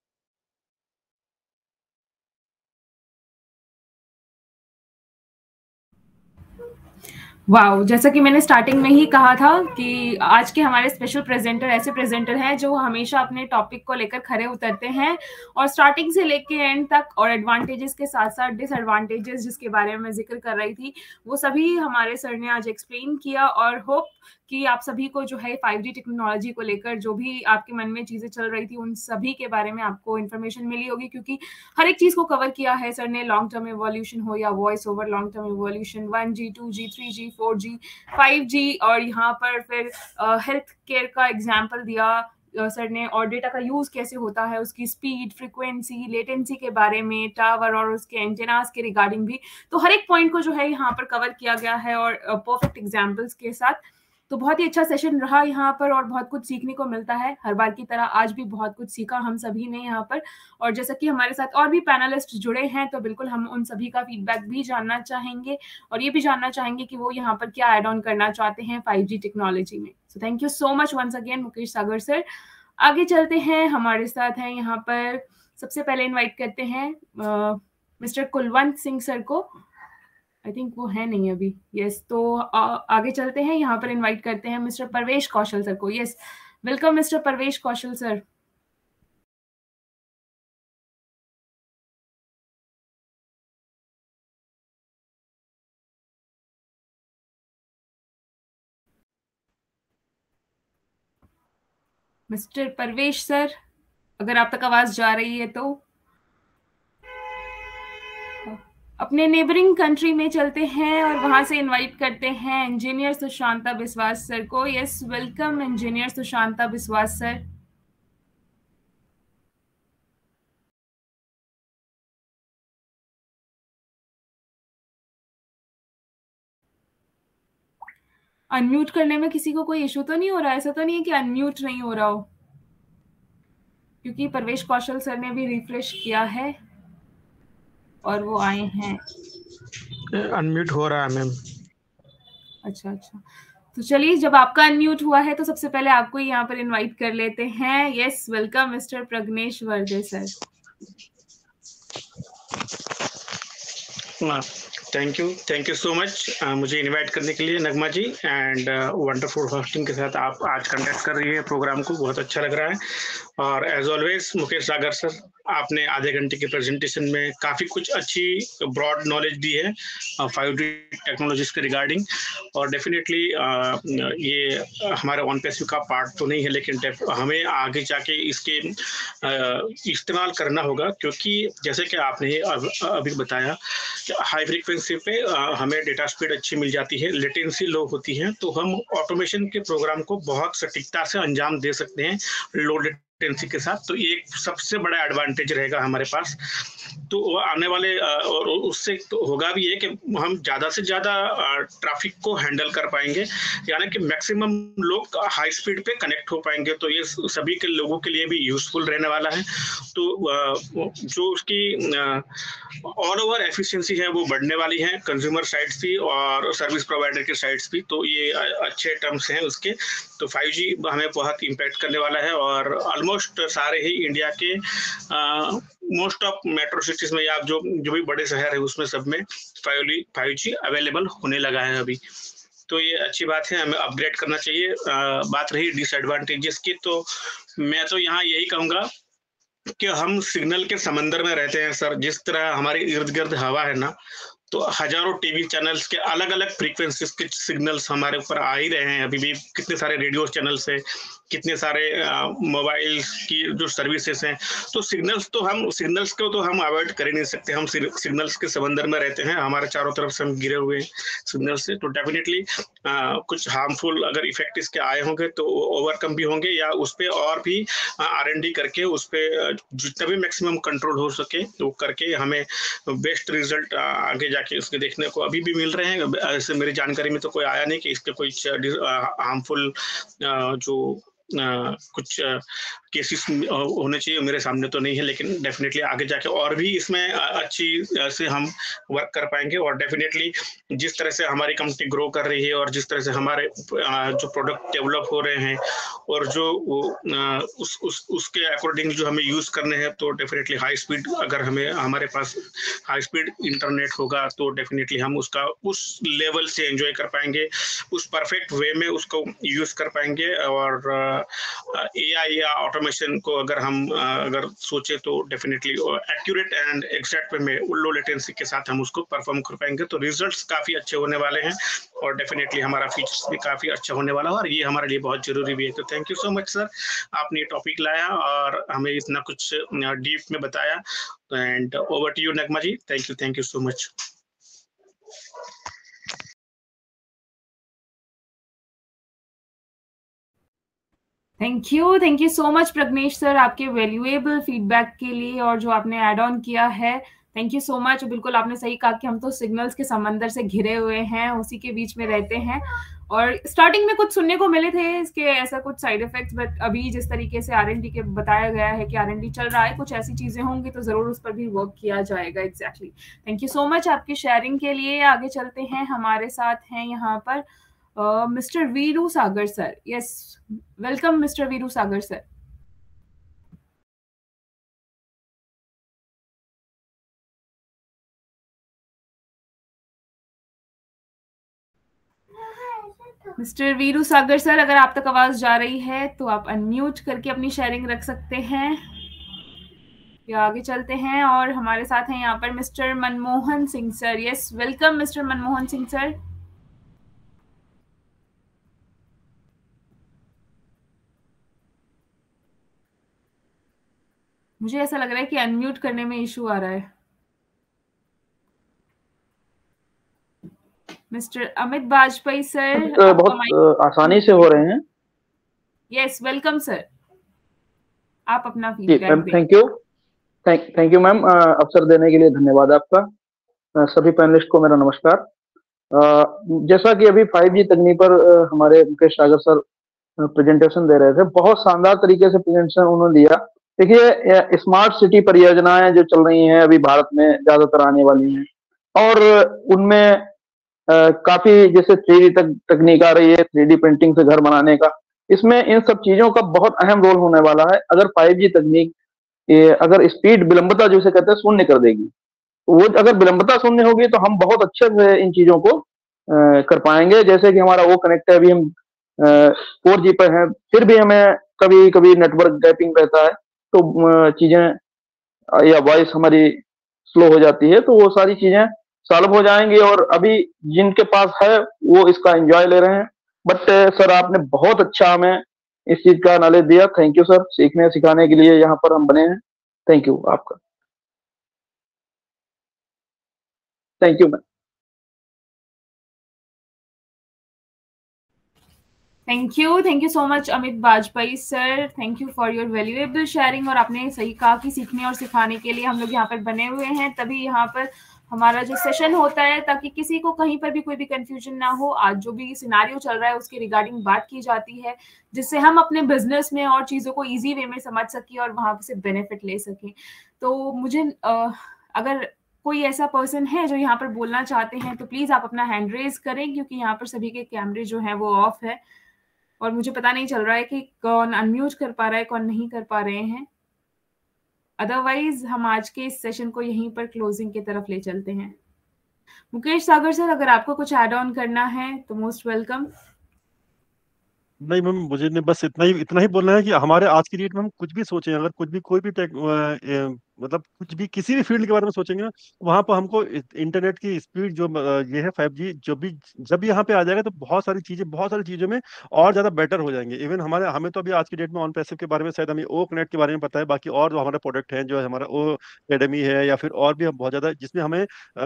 Wow! जैसा कि मैंने स्टार्टिंग में ही कहा था कि आज के हमारे स्पेशल प्रेज़ेंटर ऐसे प्रेज़ेंटर हैं जो हमेशा अपने टॉपिक को लेकर खरे उतरते हैं और स्टार्टिंग से लेके एंड तक, और एडवांटेजेस के साथ-साथ डिसएडवांटेजेस जिसके बारे में मैं ज़िक्र कर रही थी, वो सभी हमारे सर ने आज एक्सप्लेन किया। और होप कि आप सभी को जो है 5G टेक्नोलॉजी को लेकर जो भी आपके मन में चीज़ें चल रही थी, उन सभी के बारे में आपको इन्फॉर्मेशन मिली होगी, क्योंकि हर एक चीज़ को कवर किया है सर ने। लॉन्ग टर्म इवोल्यूशन हो या voice over long term evolution, 1G, 2G, 3G, 4G, 5G, और यहाँ पर फिर हेल्थ केयर का एग्जाम्पल दिया सर ने, और डेटा का यूज़ कैसे होता है, उसकी स्पीड, फ्रीक्वेंसी, लेटेंसी के बारे में, टावर और उसके एंटेनास के रिगार्डिंग भी। तो हर एक पॉइंट को जो है यहाँ पर कवर किया गया है, और परफेक्ट एग्जाम्पल्स के साथ। तो बहुत ही अच्छा सेशन रहा यहाँ पर, और बहुत कुछ सीखने को मिलता है हर बार की तरह। आज भी बहुत कुछ सीखा हम सभी ने यहाँ पर। और जैसा कि हमारे साथ और भी पैनलिस्ट जुड़े हैं, तो बिल्कुल हम उन सभी का फीडबैक भी जानना चाहेंगे, और ये भी जानना चाहेंगे कि वो यहाँ पर क्या ऐड ऑन करना चाहते हैं 5G टेक्नोलॉजी में। So thank you so much once again Mukesh Sagar sir. आगे चलते हैं, हमारे साथ हैं यहाँ पर, सबसे पहले इनवाइट करते हैं मिस्टर कुलवंत सिंह सर को। आई थिंक वो है नहीं अभी। यस, तो आगे चलते हैं, यहाँ पर इनवाइट करते हैं मिस्टर परवेश कौशल सर को। Yes, welcome mister Parvesh Kaushal sir. Mister Parvesh sir, अगर आप तक आवाज जा रही है तो अपने नेबरिंग कंट्री में चलते हैं और वहां से इनवाइट करते हैं इंजीनियर सुशांता बिस्वास सर को। Yes, welcome engineer Sushanta Biswas sir. Unmute करने में किसी को कोई इशू तो नहीं हो रहा? ऐसा तो नहीं है कि अनम्यूट नहीं हो रहा हो? क्योंकि परवेश कौशल सर ने भी रिफ्रेश किया है और वो आए हैं। अनम्यूट हो रहा है मैम। अच्छा अच्छा, तो चलिए, जब आपका अनम्यूट हुआ है तो सबसे पहले आपको यहाँ पर इनवाइट कर लेते हैं। Yes, welcome mister Pragnesh Varde sir. Thank you so much मुझे इनवाइट करने के लिए Nagma ji, and wonderful hosting के साथ आप आज कंडक्ट कर रही है प्रोग्राम को, बहुत अच्छा लग रहा है। और as always Mukesh Sagar sir, आपने आधे घंटे के प्रेजेंटेशन में काफ़ी कुछ अच्छी ब्रॉड नॉलेज दी है 5G टेक्नोलॉजीज के रिगार्डिंग। और डेफिनेटली ये हमारे ऑन पैसिव का पार्ट तो नहीं है, लेकिन हमें आगे जाके इसके इस्तेमाल करना होगा, क्योंकि जैसे कि आपने अभी बताया, हाई फ्रीक्वेंसी पे हमें डेटा स्पीड अच्छी मिल जाती है, लेटेंसी लो होती है, तो हम ऑटोमेशन के प्रोग्राम को बहुत सटीकता से अंजाम दे सकते हैं लो लेटेंसी के साथ। तो ये एक सबसे बड़ा एडवांटेज रहेगा हमारे पास। तो आने वाले और उससे तो होगा भी ये कि हम ज़्यादा से ज़्यादा ट्रैफिक को हैंडल कर पाएंगे, यानी कि मैक्सिमम लोग हाई स्पीड पे कनेक्ट हो पाएंगे। तो ये सभी के लोगों के लिए भी यूजफुल रहने वाला है। तो जो उसकी ऑल ओवर एफिशिएंसी है वो बढ़ने वाली है, कंज्यूमर साइड्स भी और सर्विस प्रोवाइडर के साइड्स भी। तो ये अच्छे टर्म्स हैं उसके। तो 5G हमें बहुत इम्पैक्ट करने वाला है, और ऑलमोस्ट सारे ही इंडिया के मोस्ट ऑफ मेट्रो सिटीज में या जो भी बड़े शहर है उसमें सब में 5G अवेलेबल होने लगा है अभी। तो ये अच्छी बात है, हमें अपग्रेड करना चाहिए। बात रही डिसएडवांटेजेस की, तो मैं तो यहाँ यही कहूँगा कि हम सिग्नल के समंदर में रहते हैं सर। जिस तरह हमारे इर्द गिर्द हवा है ना, तो हजारों टीवी चैनल्स के अलग अलग फ्रीक्वेंसीज के सिग्नल्स हमारे ऊपर आ ही रहे हैं। अभी भी कितने सारे रेडियो चैनल्स है, कितने सारे मोबाइल की जो सर्विसेज हैं। तो सिग्नल्स को तो हम अवॉइड कर ही नहीं सकते। हम सिग्नल्स के समंदर में रहते हैं, हमारे चारों तरफ से हम घिरे हुए हैं सिग्नल से। तो डेफिनेटली कुछ हार्मफुल अगर इफेक्ट इसके आए होंगे तो ओवरकम भी होंगे, या उस पर और भी R&D करके उस पर जितना भी मैक्सिमम कंट्रोल हो सके तो करके हमें बेस्ट रिजल्ट आगे जाके उसके देखने को अभी भी मिल रहे हैं। ऐसे मेरी जानकारी में तो कोई आया नहीं कि इसके कोई हार्मफुल जो कुछ केसेस होने चाहिए, मेरे सामने तो नहीं है। लेकिन डेफिनेटली आगे जाके और भी इसमें अच्छी से हम वर्क कर पाएंगे। और डेफिनेटली जिस तरह से हमारी कंपनी ग्रो कर रही है और जिस तरह से हमारे जो प्रोडक्ट डेवलप हो रहे हैं और जो उसके अकॉर्डिंग जो हमें यूज करने हैं, तो डेफिनेटली हाई स्पीड अगर हमारे पास हाई स्पीड इंटरनेट होगा तो डेफिनेटली हम उसका उस लेवल से एंजॉय कर पाएंगे, उस परफेक्ट वे में उसको यूज कर पाएंगे। और AI या ऑटोमेशन को अगर सोचे तो definitely accurate and exact way में लो लेटेंसी के साथ हम उसको परफॉर्म कर पाएंगे। तो रिजल्ट्स काफी अच्छे होने वाले हैं, और डेफिनेटली हमारा फीचर्स भी काफी अच्छा होने वाला है, और ये हमारे लिए बहुत जरूरी भी है। तो thank you so much sir, आपने ये टॉपिक लाया और हमें इतना कुछ डीप में बताया। And over to you Nagma ji. Thank you so much. Thank you so much Pragnesh sir, आपके वैल्यूएबल फीडबैक के लिए और जो आपने ऐड ऑन किया है। Thank you so much. बिल्कुल आपने सही कहा कि हम तो सिग्नल्स के समंदर से घिरे हुए हैं, उसी के बीच में रहते हैं। और स्टार्टिंग में कुछ सुनने को मिले थे इसके ऐसा कुछ साइड इफेक्ट्स, बट अभी जिस तरीके से R&D के बताया गया है कि R&D चल रहा है, कुछ ऐसी चीजें होंगी तो जरूर उस पर भी वर्क किया जाएगा। Exactly. Thank you so much आपकी शेयरिंग के लिए। आगे चलते हैं, हमारे साथ हैं यहाँ पर mister Veeru Sagar sir. Yes, welcome mister Veeru Sagar sir. Mister Veeru Sagar sir, अगर आप तक आवाज जा रही है तो आप अनम्यूट करके अपनी शेयरिंग रख सकते हैं। या आगे चलते हैं, और हमारे साथ हैं यहाँ पर mister Manmohan Singh sir. Yes, welcome mister Manmohan Singh sir. मुझे ऐसा लग रहा है कि अनम्यूट करने में इशू आ रहा है। मिस्टर अमित बाजपेयी सर, बहुत आसानी से हो रहे हैं। यस, वेलकम सर, आप अपना फीडबैक दें। थैंक यू मैम, अवसर देने के लिए धन्यवाद आपका। सभी पैनलिस्ट को मेरा नमस्कार। जैसा कि अभी 5G तकनीक पर हमारे मुकेश सागर सर प्रेजेंटेशन दे रहे थे, बहुत शानदार तरीके से प्रेजेंटेशन उन्होंने दिया। देखिए, स्मार्ट सिटी परियोजनाएं जो चल रही हैं अभी भारत में ज्यादातर आने वाली हैं, और उनमें काफी जैसे 3D तकनीक आ रही है, 3D प्रिंटिंग से घर बनाने का, इसमें इन सब चीजों का बहुत अहम रोल होने वाला है। अगर 5G तकनीक अगर स्पीड विलंबता जिसे कहते हैं शून्य कर देगी, तो वो अगर विलंबता शून्य होगी तो हम बहुत अच्छे से इन चीजों को कर पाएंगे। जैसे कि हमारा वो कनेक्ट है, अभी हम 4G पर हैं, फिर भी हमें कभी कभी नेटवर्क गैपिंग रहता है, तो चीजें या वॉइस हमारी स्लो हो जाती है, तो वो सारी चीजें सॉल्व हो जाएंगी। और अभी जिनके पास है वो इसका एंजॉय ले रहे हैं। बट सर, आपने बहुत अच्छा हमें इस चीज का नॉलेज दिया। थैंक यू सर, सीखने सिखाने के लिए यहाँ पर हम बने हैं। थैंक यू आपका। Thank you ma'am. Thank you so much Amit Bajpai sir, thank you for your valuable sharing. और आपने सही कहा कि सीखने और सिखाने के लिए हम लोग यहाँ पर बने हुए हैं, तभी यहाँ पर हमारा जो सेशन होता है, ताकि किसी को कहीं पर भी कोई भी कंफ्यूजन ना हो। आज जो भी सिनारियो चल रहा है उसके रिगार्डिंग बात की जाती है, जिससे हम अपने बिजनेस में और चीज़ों को इजी वे में समझ सकें और वहाँ से बेनिफिट ले सकें। तो मुझे अगर कोई ऐसा पर्सन है जो यहाँ पर बोलना चाहते हैं तो प्लीज़ आप अपना हैंड रेज करें, क्योंकि यहाँ पर सभी के कैमरे जो है वो ऑफ है और मुझे पता नहीं चल रहा है कि कौन अनम्यूट कर पा रहा है, कौन नहीं कर पा रहे हैं। अदरवाइज हम आज के इस सेशन को यहीं पर क्लोजिंग की तरफ ले चलते हैं। मुकेश सागर सर, अगर आपको कुछ ऐड ऑन करना है तो मोस्ट वेलकम। नहीं मैम, मुझे ने बस इतना ही बोलना है कि हमारे आज की डेट में हम कुछ भी सोचें, अगर कुछ भी कोई भी मतलब कुछ भी किसी भी फील्ड के बारे में सोचेंगे ना, वहां पर हमको इंटरनेट की स्पीड जो ये है 5G, जब भी यहाँ पे आ जाएगा तो बहुत सारी चीजों में और ज्यादा बेटर हो जाएंगे। इवन हमें तो अभी आज की डेट में ऑन पैसिव के बारे में शायद हमें ओ कनेक्ट के बारे में पता है, बाकी और जो हमारे प्रोडक्ट हैं, जो हमारा ओ एकेडमी है, या फिर और भी हम बहुत ज्यादा, जिसमें हमें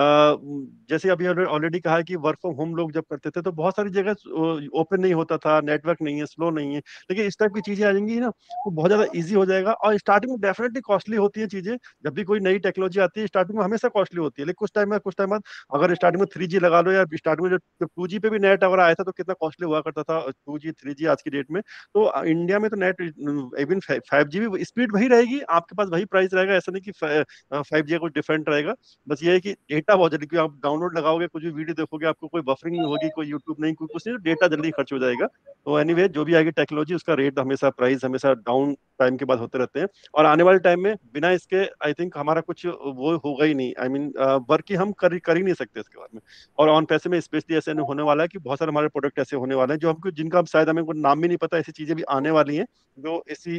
जैसे अभी ऑलरेडी कहा है कि वर्क फ्रॉम होम लोग जब करते थे तो बहुत सारी जगह ओपन नहीं होता था, नेटवर्क नहीं है, स्लो नहीं है। लेकिन इस टाइप की चीजें आ जाएंगी ना, तो बहुत ज्यादा ईजी हो जाएगा। और स्टार्टिंग में डेफिनेटली कॉस्टली होती है चीजें, जब भी कोई नई टेक्नोलॉजी आती है स्टार्टिंग में हमेशा कॉस्टली होती है, लेकिन कुछ टाइम बाद अगर स्टार्टिंग में 3G लगा लो, या स्टार्टिंग में जब 2G पे भी नेट अगर आया था तो कितना कॉस्टली हुआ करता था 2G 3G आज की डेट में। तो इंडिया में तो नेट इवन 5G भी स्पीड वही रहेगी, आपके पास वही प्राइस रहेगा। ऐसा नहीं कि 5G कुछ डिफरेंट रहेगा, बस ये है कि डेटा बहुत जल्दी, क्योंकि आप डाउनलोड लगाओगे, कुछ भी वीडियो देखोगे, आपको कोई बफरिंग नहीं होगी, कोई यूट्यूब नहीं, कोई कुछ नहीं, डेटा जल्दी खर्च हो जाएगा। तो एनीवे, जो भी आएगी टेक्नोलॉजी, उसका रेट हमेशा, प्राइस हमेशा डाउन टाइम के बाद होते रहते हैं। और आने वाले टाइम में बिना इसके आई थिंक हमारा कुछ वो होगा ही नहीं। आई मीन वर्क ही हम कर ही नहीं सकते इसके बारे में। और ऑन पैसे में स्पेशली ऐसे होने वाला है कि बहुत सारे हमारे प्रोडक्ट ऐसे होने वाले हैं जो हमको, जिनका शायद हमें नाम भी नहीं पता, ऐसी चीजें भी आने वाली हैं जो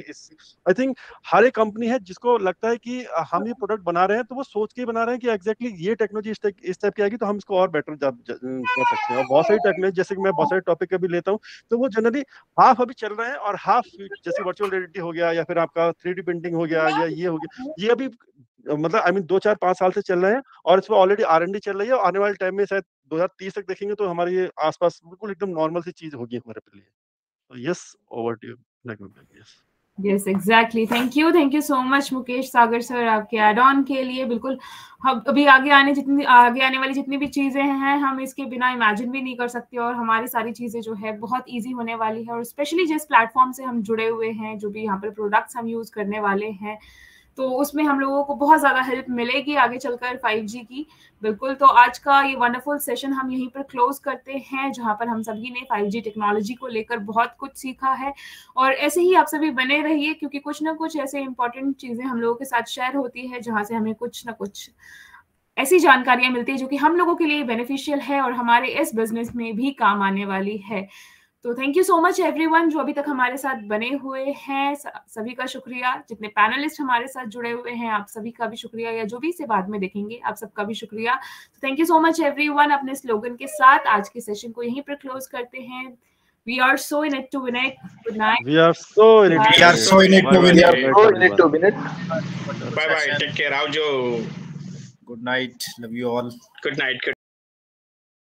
आई थिंक हर एक कंपनी है जिसको लगता है कि हम ये प्रोडक्ट बना रहे हैं तो वो सोच के बना रहे हैं कि एग्जैक्टली ये टेक्नोलॉजी इस टाइप की आएगी तो हम इसको और बेटर कर सकते हैं। और बहुत सारी टेक्नोलॉजी, जैसे कि मैं बहुत सारे टॉपिक अभी लेता हूँ, तो वो जनरली हाफ अभी चल रहे हैं और हाफ, जैसे वर्चुअल रियलिटी हो गया, या फिर आपका 3D प्रिंटिंग हो गया, या ये हो गया, ये अभी मतलब आई मीन 2 4 5 साल से चल रहे हैं और इसमें ऑलरेडी R&D चल रही है। और आने वाले टाइम में शायद 2030 तक देखेंगे तो हमारे ये आसपास बिल्कुल एकदम नॉर्मल सी चीज होगी हमारे लिए। तो yes, over to you. Yes exactly, thank you so much Mukesh Sagar sir आपके एड ऑन के लिए। बिल्कुल, हम अभी आगे आने वाली जितनी भी चीजें हैं हम इसके बिना इमेजिन भी नहीं कर सकते, और हमारी सारी चीजें जो है बहुत इजी होने वाली है। और स्पेशली जिस प्लेटफॉर्म से हम जुड़े हुए हैं, जो भी यहाँ पर प्रोडक्ट्स हम यूज करने वाले हैं, तो उसमें हम लोगों को बहुत ज़्यादा हेल्प मिलेगी आगे चलकर 5G की। बिल्कुल, तो आज का ये वंडरफुल सेशन हम यहीं पर क्लोज करते हैं, जहाँ पर हम सभी ने 5G टेक्नोलॉजी को लेकर बहुत कुछ सीखा है। और ऐसे ही आप सभी बने रहिए, क्योंकि कुछ ना कुछ ऐसे इंपॉर्टेंट चीज़ें हम लोगों के साथ शेयर होती है, जहाँ से हमें कुछ ना कुछ ऐसी जानकारियां मिलती है जो कि हम लोगों के लिए बेनिफिशियल है और हमारे इस बिजनेस में भी काम आने वाली है। तो thank you so much everyone जो अभी तक हमारे साथ बने हुए हैं, सभी का शुक्रिया। जितने पैनलिस्ट हमारे साथ जुड़े हुए हैं आप सभी का भी शुक्रिया, या जो भी इसे बाद में देखेंगे आप सबका भी शुक्रिया। तो thank you so much everyone. अपने स्लोगन के साथ आज के सेशन को यहीं पर क्लोज करते हैं। We are so in it to win it. Good night. We are so in it to win it. Bye bye. Take care. Aujjo. Good night. Love you all. Good night.